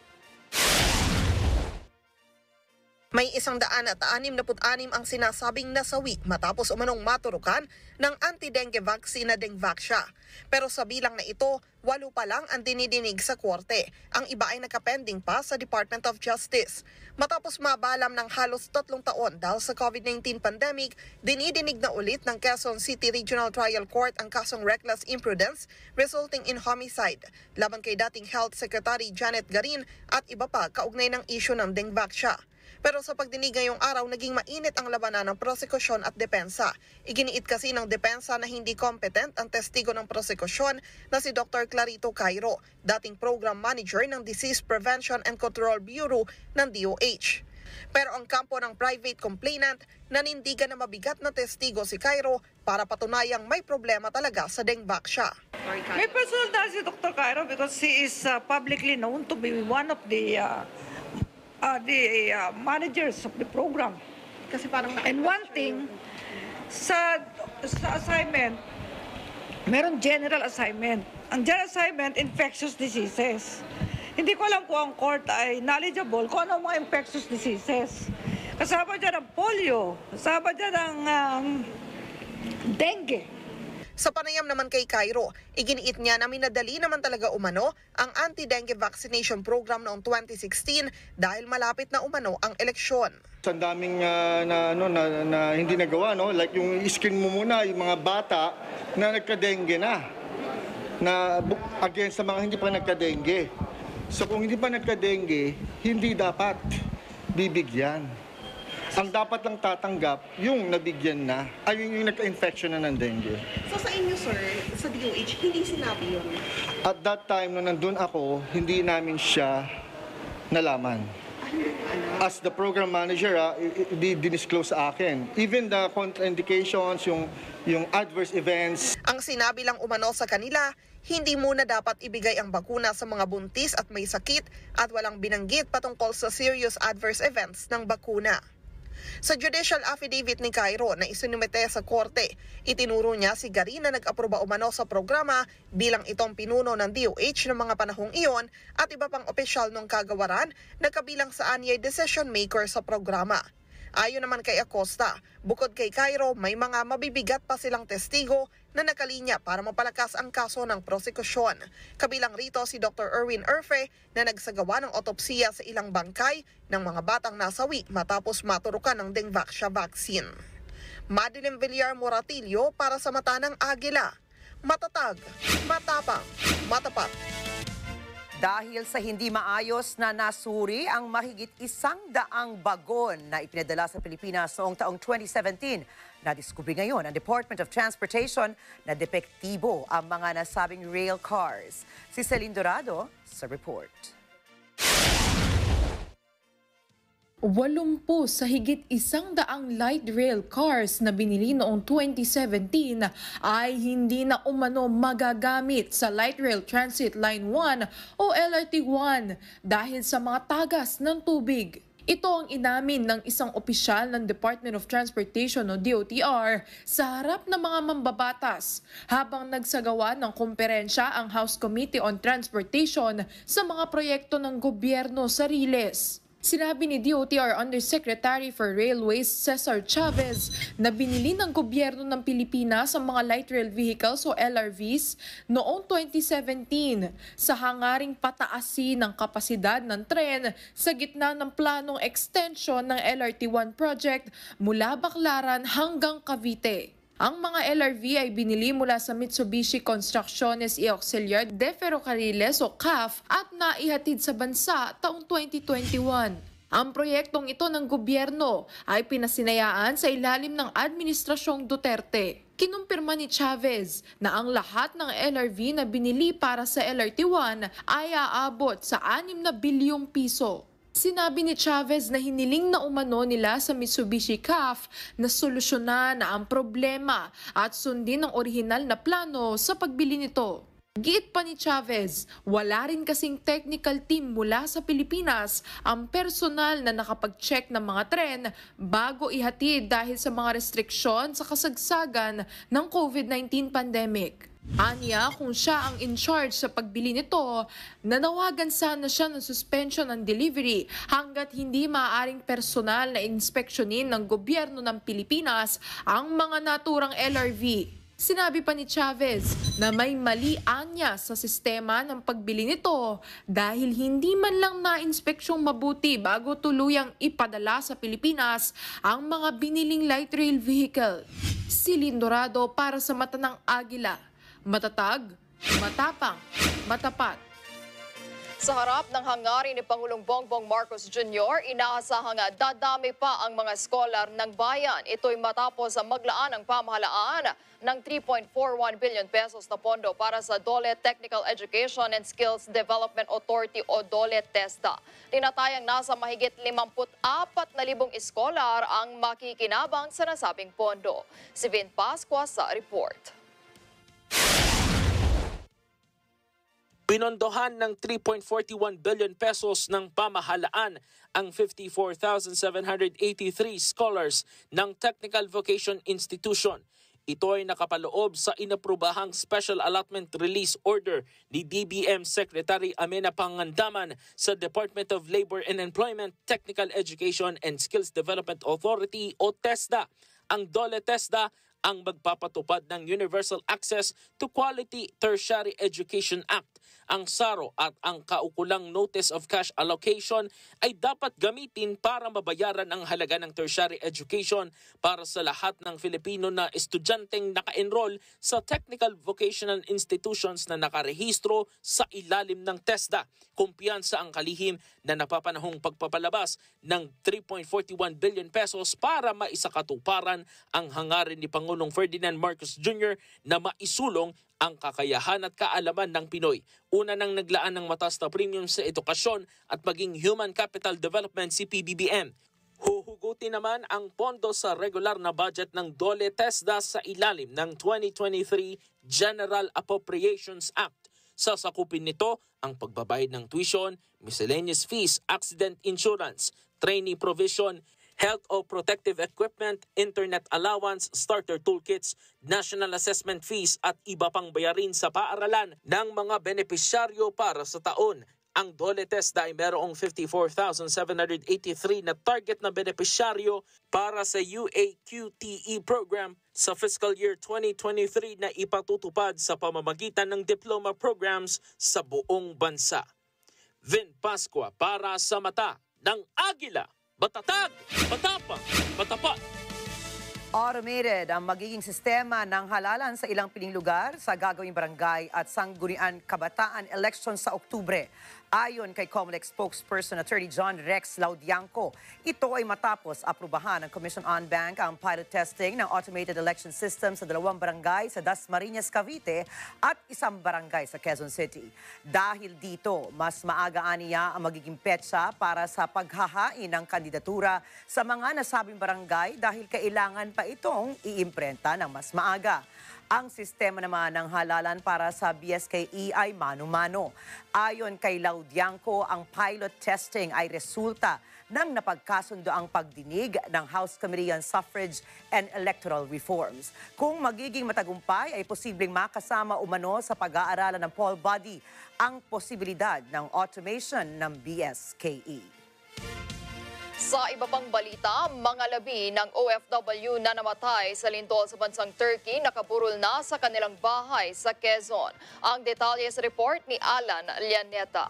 [SPEAKER 8] May isang daan at anim na put-anim ang sinasabing nasawi matapos umanong maturukan ng anti-dengue vaccine na Dengvaxia. Pero sa bilang na ito, walo pa lang ang dinidinig sa korte. Ang iba ay nakapending pa sa Department of Justice. Matapos mabalam ng halos tatlong taon dahil sa COVID nineteen pandemic, dinidinig na ulit ng Quezon City Regional Trial Court ang kasong reckless imprudence resulting in homicide laban kay dating Health Secretary Janet Garin at iba pa kaugnay ng issue ng Dengvaxia. Pero sa pagdinig ngayong araw, naging mainit ang labanan ng prosekusyon at depensa. Iginiit kasi ng depensa na hindi competent ang testigo ng prosekusyon na si Doctor Clarito Cairo, dating program manager ng Disease Prevention and Control Bureau ng D O H. Pero ang kampo ng private complainant, nanindigan na mabigat na testigo si Cairo para patunayang may problema talaga sa Dengvaxia.
[SPEAKER 9] May personal dahil si Doctor Cairo because he is uh, publicly known to be one of the uh, Uh, the uh, managers of the program.
[SPEAKER 8] Kasi parang
[SPEAKER 9] and one thing, sa, sa assignment, meron general assignment. Ang general assignment, infectious diseases. Hindi ko alam kung ang court ay knowledgeable kung ano ang mga infectious diseases. Kasama dyan ang polio, kasama dyan ang um, dengue.
[SPEAKER 8] Sa panayam naman kay Cairo, iginiit niya na minadali naman talaga umano ang anti-dengue vaccination program noong twenty sixteen dahil malapit na umano ang eleksyon.
[SPEAKER 15] Ang daming uh, na, no, na, na hindi nagawa, no? Like yung iskin mo muna yung mga bata na nagka-dengue na. na bu- against sa mga hindi pa nagka-dengue. So kung hindi pa nagka-dengue, hindi dapat bibigyan. Ang dapat lang tatanggap, yung nabigyan na, ay yung, yung nagka-infection na ng dengue.
[SPEAKER 8] So sa inyo, sir, sa D O H, hindi sinabi yun?
[SPEAKER 15] At that time, nung nandun ako, hindi namin siya nalaman. As the program manager, ah, di-disclose sa akin. Even the contraindications, yung, yung adverse events.
[SPEAKER 8] Ang sinabi lang umano sa kanila, hindi muna dapat ibigay ang bakuna sa mga buntis at may sakit at walang binanggit patungkol sa serious adverse events ng bakuna. Sa judicial affidavit ni Cairo na isinumite sa korte, itinuro niya si Gary na nag-aproba umano sa programa bilang itong pinuno ng D O H ng mga panahong iyon at iba pang opisyal ng kagawaran na kabilang sa anyay decision maker sa programa. Ayon naman kay Acosta, bukod kay Cairo, may mga mabibigat pa silang testigo na nakalinya para mapalakas ang kaso ng prosekusyon. Kabilang rito si Doctor Erwin Erfe na nagsagawa ng otopsiya sa ilang bangkay ng mga batang nasawi matapos maturukan ng Dengvaxia vaccine. Madeline Villar Moratillo para sa Mata ng Agila. Matatag, matapang, matapat.
[SPEAKER 5] Dahil sa hindi maayos na nasuri ang mahigit isang daang bagon na ipinadala sa Pilipinas noong taong twenty seventeen, nadiskubre ngayon ang Department of Transportation na depektibo ang mga nasabing rail cars. Si Celine Dorado sa report.
[SPEAKER 7] Walumpu sa higit isang daang light rail cars na binili noong twenty seventeen ay hindi na umano magagamit sa Light Rail Transit Line one o L R T one dahil sa mga tagas ng tubig. Ito ang inamin ng isang opisyal ng Department of Transportation o D O T R sa harap ng mga mambabatas habang nagsagawa ng komperensya ang House Committee on Transportation sa mga proyekto ng gobyerno sa Riles. Sinabi ni D O T R Undersecretary for Railways Cesar Chavez na binili ng gobyerno ng Pilipinas ang mga light rail vehicles o L R Vs noong twenty seventeen sa hangaring pataasin ng kapasidad ng tren sa gitna ng planong extension ng L R T one project mula Baclaran hanggang Cavite. Ang mga L R V ay binili mula sa Mitsubishi Construcciones y Auxiliar de Ferrocarriles o C A F at naihatid sa bansa taong twenty twenty-one. Ang proyektong ito ng gobyerno ay pinasinayaan sa ilalim ng Administrasyong Duterte. Kinumpirma ni Chavez na ang lahat ng L R V na binili para sa L R T one ay aabot sa anim na bilyong piso. Sinabi ni Chavez na hiniling na umano nila sa Mitsubishi C A F na solusyonan na ang problema at sundin ang orihinal na plano sa pagbili nito. Giit pa ni Chavez, wala rin kasing technical team mula sa Pilipinas ang personal na nakapag-check ng mga tren bago ihatid dahil sa mga restriksyon sa kasagsagan ng COVID nineteen pandemic. Anya, kung siya ang in charge sa pagbili nito, nanawagan sana siya ng suspension ng delivery hanggat hindi maaaring personal na inspeksyonin ng gobyerno ng Pilipinas ang mga naturang L R V. Sinabi pa ni Chavez na may mali anya sa sistema ng pagbili nito dahil hindi man lang na-inspeksyong mabuti bago tuluyang ipadala sa Pilipinas ang mga biniling light rail vehicle. Celine Dorado para sa Mata ng Agila. Matatag, matapang, matapat.
[SPEAKER 4] Sa harap ng hangarin ni Pangulong Bongbong Marcos Junior, inaasahang dadami pa ang mga scholar ng bayan. Ito'y matapos maglaan ng pamahalaan ng three point four one billion pesos na pondo para sa DOLE Technical Education and Skills Development Authority o DOLE TESDA. Tinatayang nasa mahigit limampu't apat na libong scholar ang makikinabang sa nasabing pondo. Si Vin Pascua sa report.
[SPEAKER 16] Pinondohan ng three point four one billion pesos ng pamahalaan ang fifty-four thousand seven hundred eighty-three scholars ng Technical Vocation Institution. Ito ay nakapaloob sa inaprobahang Special Allotment Release Order ni D B M Secretary Amena Pangandaman sa Department of Labor and Employment, Technical Education and Skills Development Authority o TESDA. Ang DOLE TESDA ang magpapatupad ng Universal Access to Quality Tertiary Education Act. Ang S A R O at ang kaukulang Notice of Cash Allocation ay dapat gamitin para mabayaran ang halaga ng tertiary education para sa lahat ng Filipino na estudyanteng naka-enroll sa technical vocational institutions na nakarehistro sa ilalim ng TESDA. Kumpiyansa ang kalihim na napapanahong pagpapalabas ng three point four one billion pesos para maisakatuparan ang hangarin ni Pangulong Ferdinand Marcos Junior na maisulong ang kakayahan at kaalaman ng Pinoy. Una nang naglaan ng mataas na premium sa edukasyon at maging Human Capital Development C P B B M. Huhugutin naman ang pondo sa regular na budget ng DOLE TESDA sa ilalim ng twenty twenty-three General Appropriations Act. Sasakupin nito ang pagbabayad ng tuition, miscellaneous fees, accident insurance, trainee provision, health o protective equipment, internet allowance, starter toolkits, national assessment fees at iba pang bayarin sa paaralan ng mga benepisyaryo para sa taon. Ang DOLE TESDA ay merong fifty-four thousand seven hundred eighty-three na target na benepisyaryo para sa U A Q T E program sa fiscal year twenty twenty-three na ipatutupad sa pamamagitan ng diploma programs sa buong bansa. Vin Pascua para sa Mata ng Agila. Matatag, matapang, matapat.
[SPEAKER 5] Automated ang magiging sistema ng halalan sa ilang piling lugar sa gagawing barangay at sanggunian kabataan elections sa Oktubre. Ayon kay COMELEC spokesperson Attorney John Rex Laudianco, ito ay matapos aprubahan ng Commission on Bank ang pilot testing ng automated election system sa dalawang barangay sa Dasmariñas, Cavite at isang barangay sa Quezon City. Dahil dito, mas maaga aniya ang magiging petsa para sa paghahain ng kandidatura sa mga nasabing barangay dahil kailangan pa itong iimprenta ng mas maaga. Ang sistema naman ng halalan para sa B S K E ay mano-mano. Ayon kay Laudianco, ang pilot testing ay resulta ng napagkasundo ang pagdinig ng House Committee on Suffrage and Electoral Reforms. Kung magiging matagumpay, ay posibleng makasama umano sa pag-aaralan ng poll body ang posibilidad ng automation ng B S K E.
[SPEAKER 4] Sa iba pang balita, mga labi ng O F W na namatay sa lindol sa bansang Turkey nakaburol na sa kanilang bahay sa Quezon. Ang detalye sa report ni Alan Llaneta.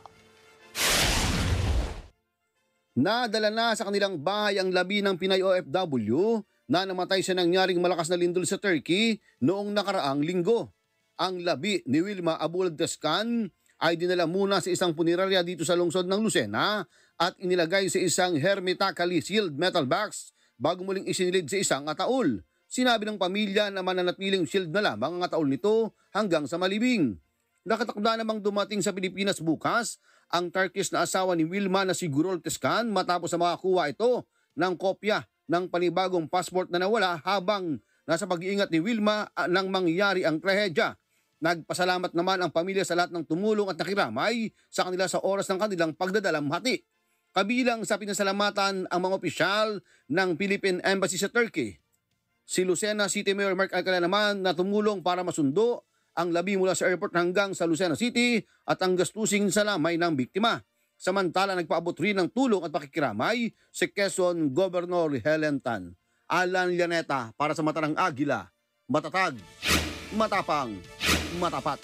[SPEAKER 17] Nadala na sa kanilang bahay ang labi ng Pinay O F W na namatay sa nangyaring malakas na lindol sa Turkey noong nakaraang linggo. Ang labi ni Wilma Abulad Descan ay dinala muna sa isang punerarya dito sa lungsod ng Lucena at inilagay sa isang hermetically sealed metal box bago muling isinilid sa isang ataol. Sinabi ng pamilya na mananatiling sealed na lamang ang ataol nito hanggang sa malibing. Nakatakda namang dumating sa Pilipinas bukas ang Turkish na asawa ni Wilma na si Gurol Tescan matapos na makakuha ito ng kopya ng panibagong passport na nawala habang nasa pag-iingat ni Wilma nang mangyari ang trahedya. Nagpasalamat naman ang pamilya sa lahat ng tumulong at nakiramay sa kanila sa oras ng kanilang pagdadalamhati. Kabilang sa pinasalamatan ang mga opisyal ng Philippine Embassy sa Turkey. Si Lucena City Mayor Mark Alcala naman na tumulong para masundo ang labi mula sa airport hanggang sa Lucena City at ang gastusing sa lamay ng biktima. Samantala nagpaabot rin ng tulong at pakikiramay si Quezon Governor Helen Tan. Alan Llaneta para sa Mata ng Agila. Matatag, matapang, matapat.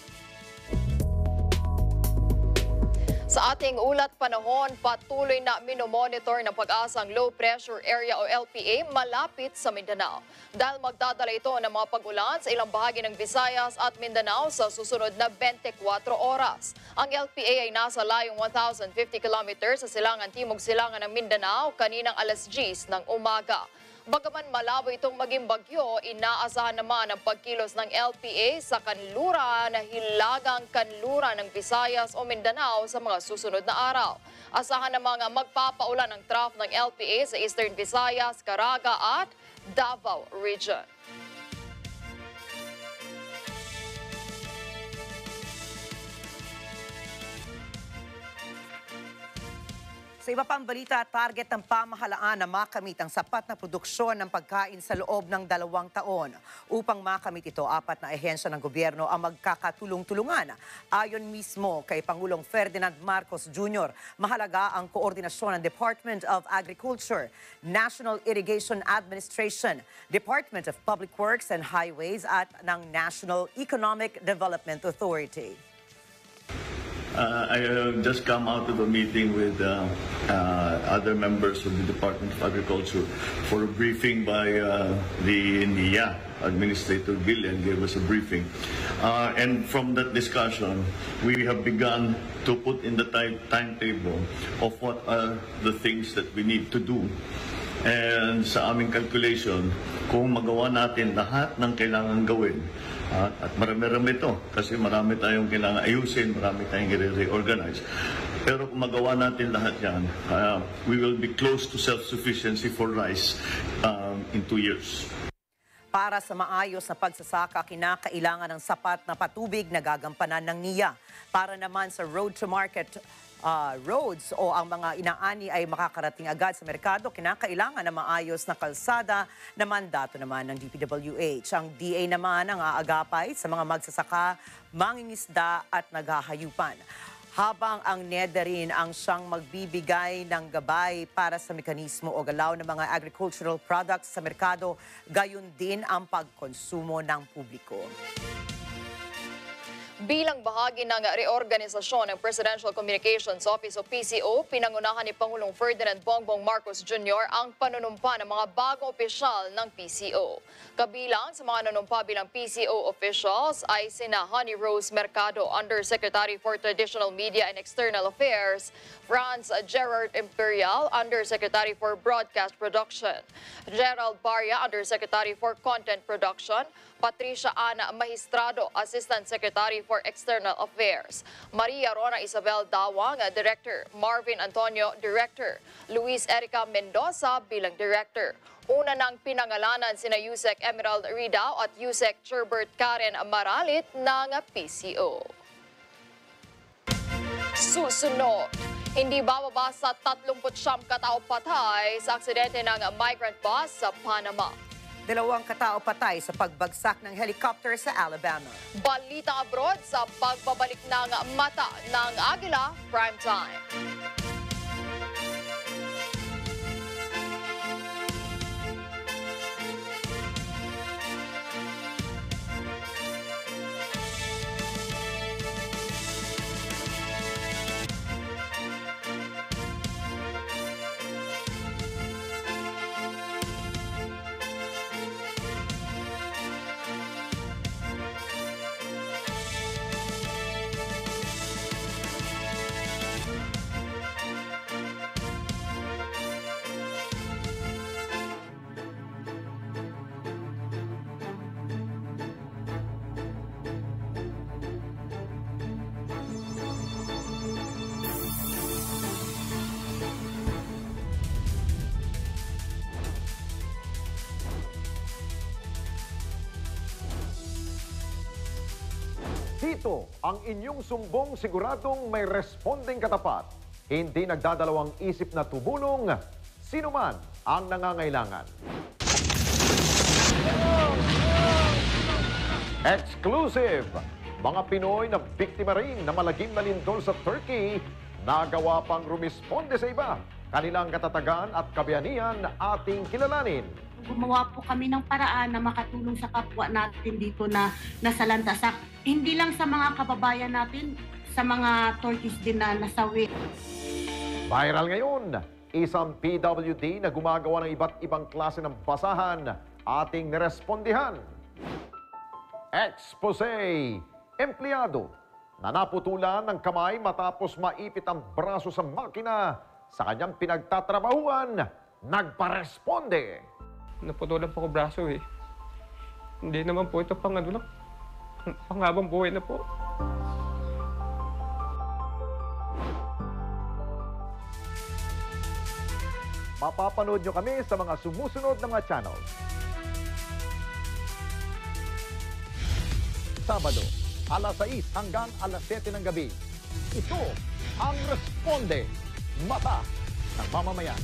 [SPEAKER 4] Sa ating ulat panahon, patuloy na minomonitor ng Pag-asa ang Low Pressure Area o L P A malapit sa Mindanao. Dahil magdadala ito ng mga pag-ulan sa ilang bahagi ng Visayas at Mindanao sa susunod na twenty-four oras. Ang L P A ay nasa layong one thousand fifty kilometers sa silangan timog silangan ng Mindanao kaninang alas diyes ng umaga. Bagaman malabo itong maging bagyo, inaasahan naman ang pagkilos ng L P A sa kanluran na hilagang kanluran ng Visayas o Mindanao sa mga susunod na araw. Asahan na mga magpapaulan ng trough ng L P A sa Eastern Visayas, Caraga at Davao Region.
[SPEAKER 5] Sa iba pang balita, target ng pamahalaan na makamit ang sapat na produksyon ng pagkain sa loob ng dalawang taon. Upang makamit ito, apat na ehensya ng gobyerno ang magkakatulong-tulungan. Ayon mismo kay Pangulong Ferdinand Marcos Junior, mahalaga ang koordinasyon ng Department of Agriculture, National Irrigation Administration, Department of Public Works and Highways at ng National Economic Development Authority.
[SPEAKER 3] Uh, I uh, just come out of a meeting with uh, uh, other members of the Department of Agriculture for a briefing by uh, the N I A. Administrator Gillian gave us a briefing. Uh, and from that discussion, we have begun to put in the time timetable of what are the things that we need to do. And sa aming calculation, kung magawa natin lahat ng kailangan gawin, uh, at marami-rami ito, kasi marami tayong kailangan ayusin, marami tayong i-reorganize. Pero kung magawa natin lahat yan, uh, we will be close to self-sufficiency for rice um, in two years.
[SPEAKER 5] Para sa maayos na pagsasaka, kinakailangan ng sapat na patubig na gagampanan ng N I A. Para naman sa road to market uh, roads o ang mga inaani ay makakarating agad sa merkado, kinakailangan na maayos na kalsada na mandato naman ng D P W H. Ang D A naman ang aagapay sa mga magsasaka, mangingisda at naghahayupan. Habang ang NEDA rin ang siyang magbibigay ng gabay para sa mekanismo o galaw ng mga agricultural products sa merkado, gayon din ang pagkonsumo ng publiko.
[SPEAKER 4] Bilang bahagi ng reorganisasyon ng Presidential Communications Office o P C O, pinangunahan ni Pangulong Ferdinand Bongbong Marcos Junior ang panunumpa ng mga bagong opisyal ng P C O. Kabilang sa mga nanumpa bilang P C O officials ay sina Honey Rose Mercado, Undersecretary for Traditional Media and External Affairs, Franz Gerard Imperial, Undersecretary for Broadcast Production, Gerald Barria, Undersecretary for Content Production, Patricia Ana Magistrado, Assistant Secretary for External Affairs, Maria Rona Isabel Dawang, Director, Marvin Antonio, Director, Luis Erica Mendoza bilang Director. Una nang pinangalanan sina Yusek Emerald Ridao at Yusek Churbert Karen Maralit ng P C O. Susunod, hindi bababa sa tatlumpu't siyam katao patay sa aksidente ng migrant bus sa Panama.
[SPEAKER 5] Dalawang katao patay sa pagbagsak ng helicopter sa Alabama.
[SPEAKER 4] Balita abroad sa pagbabalik ng mata ng Agila Prime Time.
[SPEAKER 19] Dito ang inyong sumbong siguradong may responding katapat. Hindi nagdadalawang isip na tumulong sino man ang nangangailangan. Exclusive! Mga Pinoy na biktima rin na malagim na lindol sa Turkey, nagawa pang rumisponde sa iba. Kanilang katatagan at kabayanihan ating kilalanin.
[SPEAKER 20] Gumawa po kami ng paraan na makatulong sa kapwa natin dito na nasa lantasak. Hindi lang sa mga kababayan natin, sa mga Turkish din na nasawi.
[SPEAKER 19] Viral ngayon, isang P W D na gumagawa ng iba't ibang klase ng basahan ating nirespondihan. Expose, empleyado na naputulan ng kamay matapos maipit ang braso sa makina sa kanyang pinagtatrabahuan, nagparesponde.
[SPEAKER 21] Naputulan po ko braso eh. Hindi naman po ito pang ano lang, panghabang buhay na po.
[SPEAKER 19] Mapapanood nyo kami sa mga sumusunod na mga channels. Sabado, alas sais hanggang alas siyete ng gabi. Ito ang Responde, Mata ng mamamayan.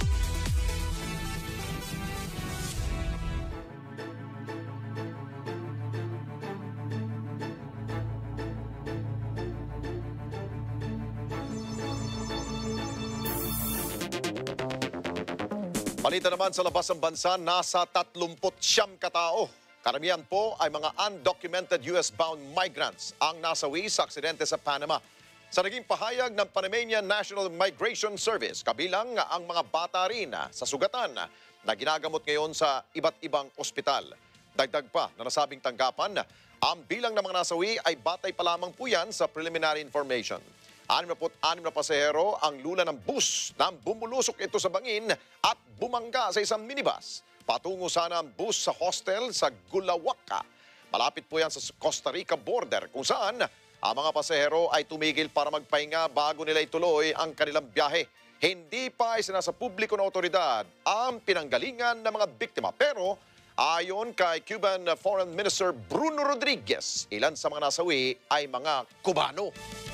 [SPEAKER 1] Balita naman sa labas ng bansa, nasa tatlumput siyam katao. Karamihan po ay mga undocumented U S-bound migrants ang nasawi sa aksidente sa Panama. Sa naging pahayag ng Panamanian National Migration Service, kabilang ang mga bata rin sa sugatan na ginagamot ngayon sa iba't ibang ospital. Dagdag pa na nasabing tanggapan, ang bilang ng mga nasawi ay batay pa lamang po yan sa preliminary information. anim na pasahero ang lula ng bus nang bumulusok ito sa bangin at bumangga sa isang minibus. Patungo sana ang bus sa hostel sa Gulawaca. Malapit po yan sa Costa Rica border kung saan ang mga pasahero ay tumigil para magpahinga bago nila ituloy ang kanilang biyahe. Hindi pa isinasa publiko ng otoridad ang pinanggalingan ng mga biktima. Pero ayon kay Cuban Foreign Minister Bruno Rodriguez, ilan sa mga nasawi ay mga Cubano.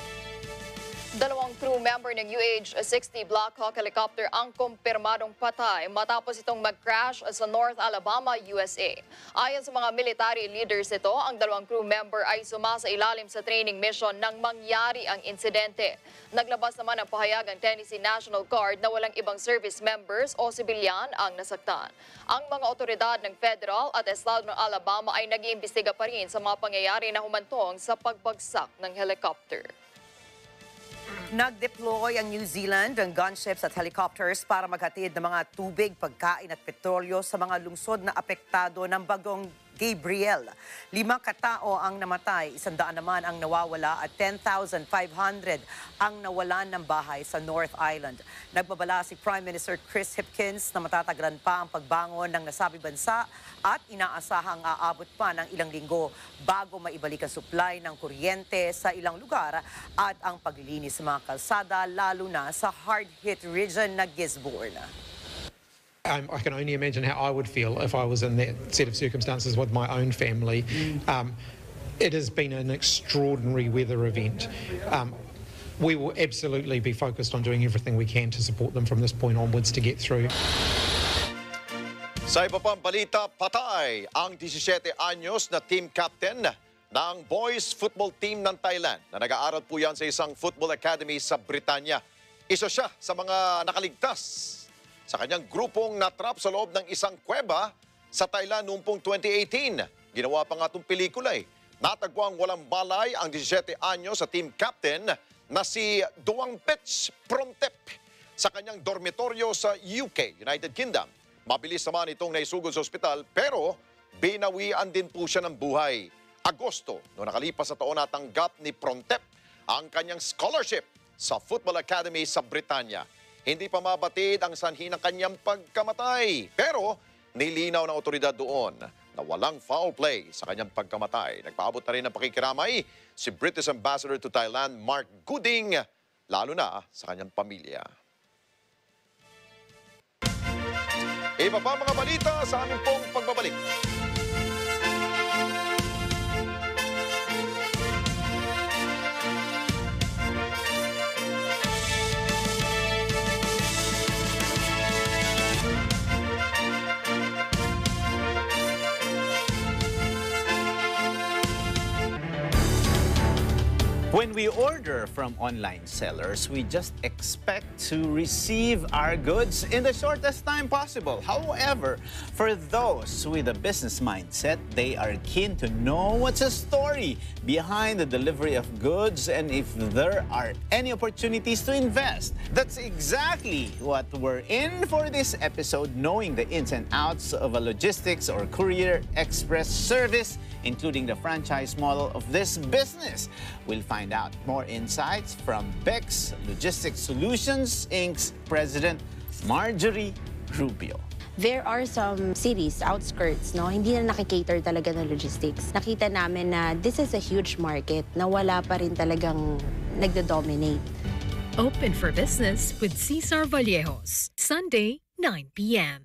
[SPEAKER 4] Dalawang crew member ng U H sixty Black Hawk helicopter ang kumpirmadong patay matapos itong mag-crash sa North Alabama, U S A. Ayon sa mga military leaders ito, ang dalawang crew member ay sumasailalim sa training mission nang mangyari ang insidente. Naglabas naman ang pahayag ang Tennessee National Guard na walang ibang service members o sibilyan ang nasaktan. Ang mga otoridad ng Federal at Estado ng Alabama ay nag-iimbestiga pa rin sa mga pangyayari na humantong sa pagbagsak ng helicopter.
[SPEAKER 5] Nag-deploy ang New Zealand ng gunships at helicopters para maghatid ng mga tubig, pagkain at petrolyo sa mga lungsod na apektado ng bagong Gabriel. Limang katao ang namatay, isang daan naman ang nawawala at ten thousand five hundred ang nawalan ng bahay sa North Island. Nagbabala si Prime Minister Chris Hipkins na matatagalan pa ang pagbangon ng nasabing bansa at inaasahang aabot pa ng ilang linggo bago maibalik ang supply ng kuryente sa ilang lugar at ang paglilinis sa mga kalsada lalo na sa hard-hit region na Gisborne.
[SPEAKER 2] Um, I can only imagine how I would feel if I was in that set of circumstances with my own family. Um, it has been an extraordinary weather event. Um, we will absolutely be focused on doing everything we can to support them from this point onwards to get through.
[SPEAKER 1] Sa iba pang balita, patay ang disisiete anyos na team captain ng boys football team ng Thailand na nag-aaral po yan sa isang football academy sa Britanya. Isa siya sa mga nakaligtas sa kanyang grupong natrap sa loob ng isang kuweba sa Thailand noong pong twenty eighteen. Ginawa pa nga itong pelikula eh. Natagpuang walang balay ang disisiete anyos sa team captain na si Duangpech Prontep sa kanyang dormitoryo sa U K, United Kingdom. Mabilis naman itong naisugod sa ospital pero binawian din po siya ng buhay. Agosto, noong nakalipas sa taon natanggap ni Prontep ang kanyang scholarship sa Football Academy sa Britanya. Hindi pa mabatid ang sanhi ng kanyang pagkamatay. Pero nilinaw ng otoridad doon na walang foul play sa kanyang pagkamatay. Nagpaabot na rin ng pakikiramay si British Ambassador to Thailand, Mark Gooding, lalo na sa kanyang pamilya. Iba pa mga balita sa aming pong pagbabalik.
[SPEAKER 18] When we order from online sellers, we just expect to receive our goods in the shortest time possible. However, for those with a business mindset, they are keen to know what's the story behind the delivery of goods and if there are any opportunities to invest. That's exactly what we're in for this episode, knowing the ins and outs of a logistics or courier express service, including the franchise model of this business. We'll find out more insights from Bex Logistics Solutions, Incorporated's President Marjorie Rubio.
[SPEAKER 11] There are some cities, outskirts, no, hindi na nakikater talaga ng logistics. Nakita namin na this is a huge market na wala pa rin talagang nagdo-dominate.
[SPEAKER 14] Open for Business with Cesar Vallejos, Sunday, nine p m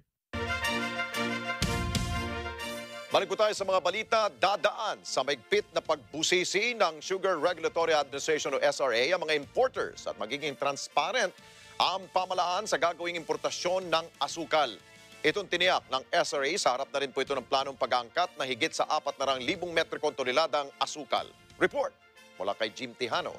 [SPEAKER 1] Balik po tayo sa mga balita. Dadaan sa maigpit na pagbusisi ng Sugar Regulatory Administration o S R A ang mga importers at magiging transparent ang pamalaan sa gagawing importasyon ng asukal. Itong tiniyak ng S R A sa harap na rin po ito ng planong pag-aangkat na higit sa apat na libong metrikong toneladang asukal. Report mula kay Jim Tejano.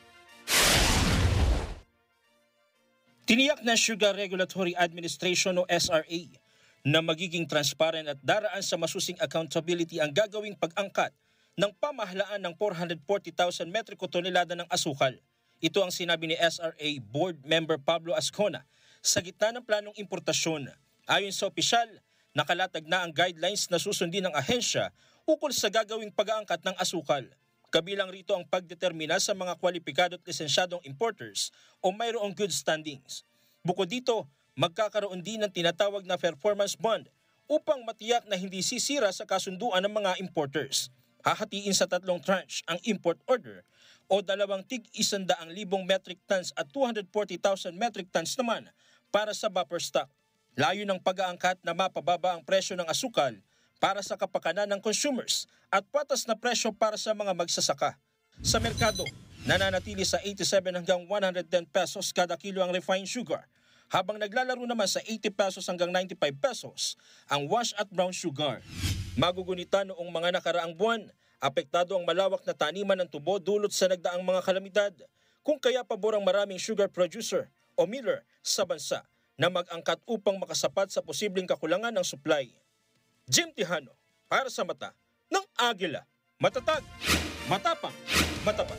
[SPEAKER 10] Tiniyak ng Sugar Regulatory Administration o S R A na magiging transparent at daraan sa masusing accountability ang gagawing pag-angkat ng pamahalaan ng four hundred forty thousand metriko tonelada ng asukal. Ito ang sinabi ni S R A Board Member Pablo Ascona sa gitna ng planong importasyon. Ayon sa opisyal, nakalatag na ang guidelines na susundin ng ahensya ukol sa gagawing pag-aangkat ng asukal. Kabilang rito ang pagdetermina sa mga kwalipikado at lisensyadong importers o mayroong good standings. Bukod dito, magkakaroon din ng tinatawag na performance bond upang matiyak na hindi sisira sa kasunduan ng mga importers. Hahatiin sa tatlong tranche ang import order o dalawang tig isandaang libong metric tons at two hundred forty thousand metric tons naman para sa buffer stock. Layo ng pag-aangkat na mapababa ang presyo ng asukal para sa kapakanan ng consumers at patas na presyo para sa mga magsasaka. Sa merkado, nananatili sa eighty-seven hanggang one hundred ten pesos kada kilo ang refined sugar, habang naglalaro naman sa eighty pesos hanggang ninety-five pesos ang wash at brown sugar. Magugunita noong mga nakaraang buwan, apektado ang malawak na taniman ng tubo dulot sa nagdaang mga kalamidad, kung kaya pabor ang maraming sugar producer o miller sa bansa na mag-angkat upang makasapat sa posibleng kakulangan ng supply. Jim Tejano, para sa mata ng Agila. Matatag, matapang, matapat.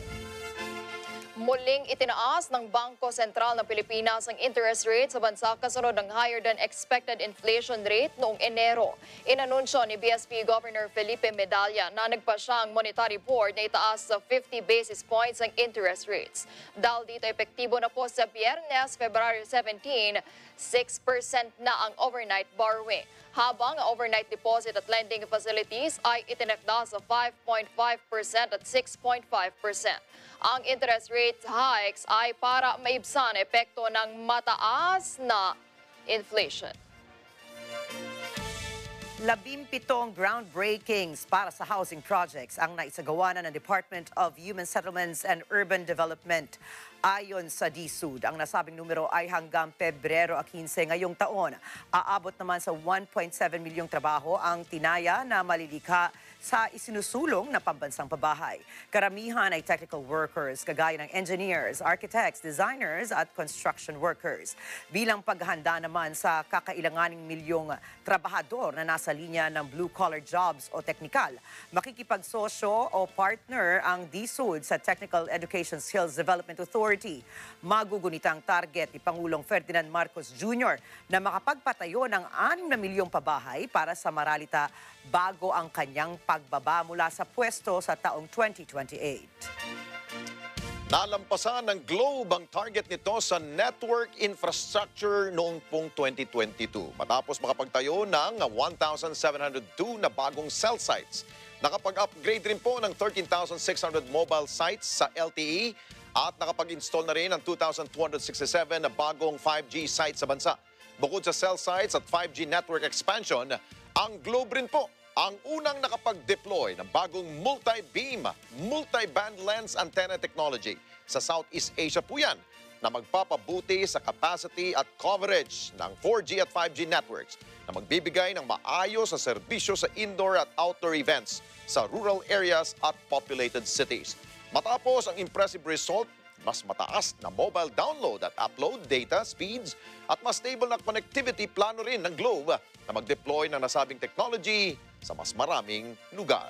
[SPEAKER 4] Muling itinaas ng Bangko Sentral ng Pilipinas ang interest rate sa bansa kasunod ng higher than expected inflation rate noong Enero. Inanunsyo ni B S P Governor Felipe Medalla na nagpa siya ang Monetary Board na itaas sa fifty basis points ang interest rates. Dahil dito epektibo na po sa Biyernes, February seventeen, six percent na ang overnight borrowing. Habang ang overnight deposit at lending facilities ay itinakda sa five point five percent at six point five percent. Ang interest rate hikes ay para maibsan epekto ng mataas na inflation.
[SPEAKER 5] Labimpitong groundbreakings para sa housing projects ang naisagawa na ng Department of Human Settlements and Urban Development. Ayon sa D S U D, ang nasabing numero ay hanggang Pebrero fifteen ngayong taon. Aabot naman sa one point seven milyong trabaho ang tinaya na malilikha sa isinusulong na pambansang pabahay. Karamihan ay technical workers, kagaya ng engineers, architects, designers at construction workers. Bilang paghahanda naman sa kakailanganing milyong trabahador na nasa linya ng blue-collar jobs o teknikal, makikipagsosyo o partner ang D S U D sa Technical Education Skills Development Authority. Magugunita ang target ni Pangulong Ferdinand Marcos Junior na makapagpatayo ng anim na milyong pabahay para sa Maralita bago ang kanyang pagbaba mula sa pwesto sa taong twenty twenty-eight.
[SPEAKER 1] Nalampasan ng Globe ang target nito sa network infrastructure noong pong twenty twenty-two matapos makapagtayo ng one thousand seven hundred two na bagong cell sites. Nakapag-upgrade rin po ng thirteen thousand six hundred mobile sites sa L T E at nakapag-install na rin ng two thousand two hundred sixty-seven na bagong five G sites sa bansa. Bukod sa cell sites at five G network expansion, ang Globe rin po ang unang nakapag-deploy ng bagong multi-beam, multi-band lens antenna technology. Sa Southeast Asia po yan na magpapabuti sa capacity at coverage ng four G at five G networks na magbibigay ng maayos sa serbisyo sa indoor at outdoor events sa rural areas at populated cities. Matapos ang impressive result, mas mataas na mobile download at upload data speeds at mas stable na connectivity plano rin ng Globe na mag-deploy ng nasabing technology sa mas maraming lugar.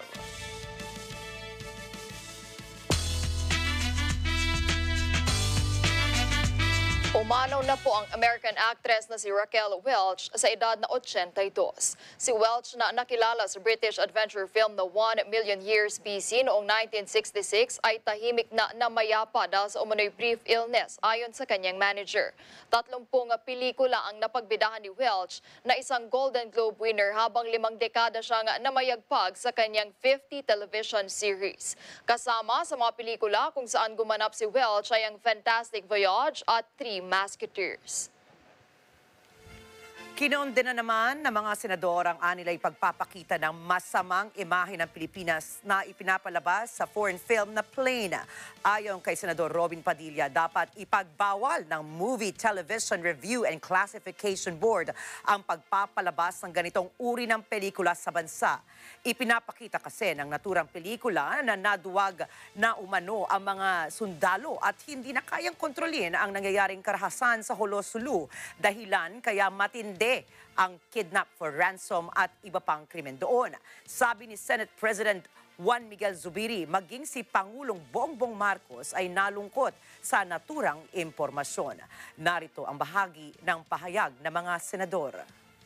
[SPEAKER 4] Umanaw na po ang American actress na si Raquel Welch sa edad na eighty-two. Si Welch na nakilala sa British adventure film na One Million Years B C noong nineteen sixty-six ay tahimik na namayapa dahil sa umano'y brief illness ayon sa kanyang manager. Tatlumpung pelikula ang napagbidahan ni Welch na isang Golden Globe winner habang limang dekada siyang namayagpag sa kanyang fifty television series. Kasama sa mga pelikula kung saan gumanap si Welch ay ang Fantastic Voyage at Three Musketeers.
[SPEAKER 5] Kinondena naman ng mga senador ang anilay pagpapakita ng masamang imahe ng Pilipinas na ipinapalabas sa foreign film na Plane. Ayon kay Senador Robin Padilla, dapat ipagbawal ng Movie Television Review and Classification Board ang pagpapalabas ng ganitong uri ng pelikula sa bansa. Ipinapakita kasi ng naturang pelikula na naduwag na umano ang mga sundalo at hindi na kayang kontrolin ang nangyayaring karahasan sa Holosulu. Dahilan kaya matindi ang kidnap for ransom at iba pang krimen doon. Sabi ni Senate President Juan Miguel Zubiri, maging si Pangulong Bongbong Marcos ay nalungkot sa naturang impormasyon. Narito ang bahagi ng pahayag ng mga senador.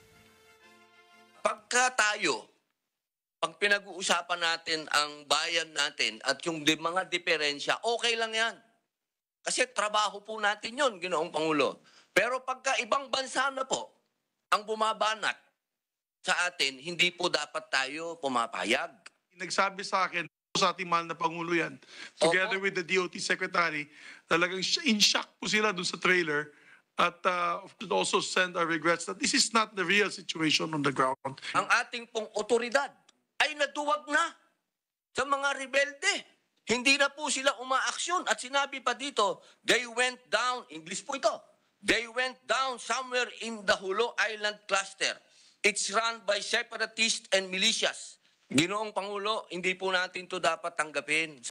[SPEAKER 12] Pagka tayo, pag pinag-uusapan natin ang bayan natin at yung di- mga diferensya, okay lang yan. Kasi trabaho po natin yun, Ginoong Pangulo. Pero pagka ibang bansa na po, ang bumabanat sa atin, hindi po dapat tayo pumapayag.
[SPEAKER 13] Nagsabi sa akin, sa ating mahal na Pangulo yan, together with the D O T Secretary, talagang in shock po sila dun sa trailer at uh, also send our regrets that this is not the real situation on the ground.
[SPEAKER 12] Ang ating pong otoridad ay naduwag na sa mga rebelde. Hindi na po sila umaaksyon at sinabi pa dito, they went down, English po ito, they went down somewhere in the Hulo Island cluster. It's run by separatists and militias. Ginoong Pangulo, hindi po natin to dapat tanggapin.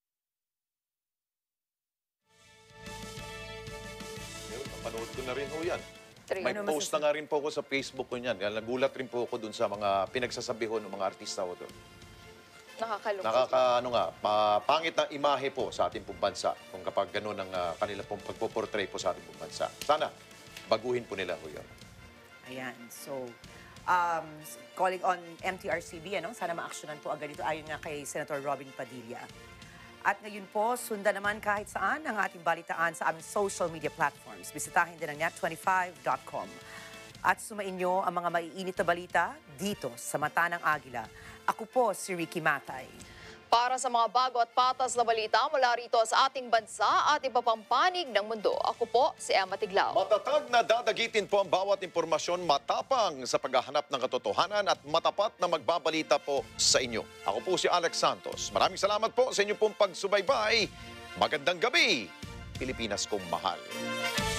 [SPEAKER 1] Napanood ko na rin ho yan.
[SPEAKER 4] Three.
[SPEAKER 1] May
[SPEAKER 4] Ano
[SPEAKER 1] post na nga rin po ako sa Facebook ko niyan. Nagulat rin po ako dun sa mga pinagsasabi ho ng mga artista ko doon.
[SPEAKER 4] Nakakalungkot.
[SPEAKER 1] Nakaka, ano nga, pa- pangit na imahe po sa ating pong bansa kung kapag gano'n ang uh, kanila pong pagpoportray po sa ating pong bansa. Sana, baguhin po nila ho yun.
[SPEAKER 5] Ayan, so um, calling on M T R C B, ano? Sana ma-actionan po agad ito ayon nga kay Senator Robin Padilla. At ngayon po, sundan naman kahit saan ang ating balitaan sa aming social media platforms. Bisitahin din ang net twenty-five dot com. At sumainyo ang mga maiinit na balita dito sa Mata ng Agila. Ako po si Ricky Matay.
[SPEAKER 4] Para sa mga bago at patas na balita mula rito sa ating bansa at iba pang panig ng mundo, ako po si Emma Tiglao.
[SPEAKER 1] Matatag na dadagitin po ang bawat impormasyon, matapang sa paghahanap ng katotohanan at matapat na magbabalita po sa inyo. Ako po si Alex Santos. Maraming salamat po sa inyo pong pagsubaybay. Magandang gabi, Pilipinas kong mahal.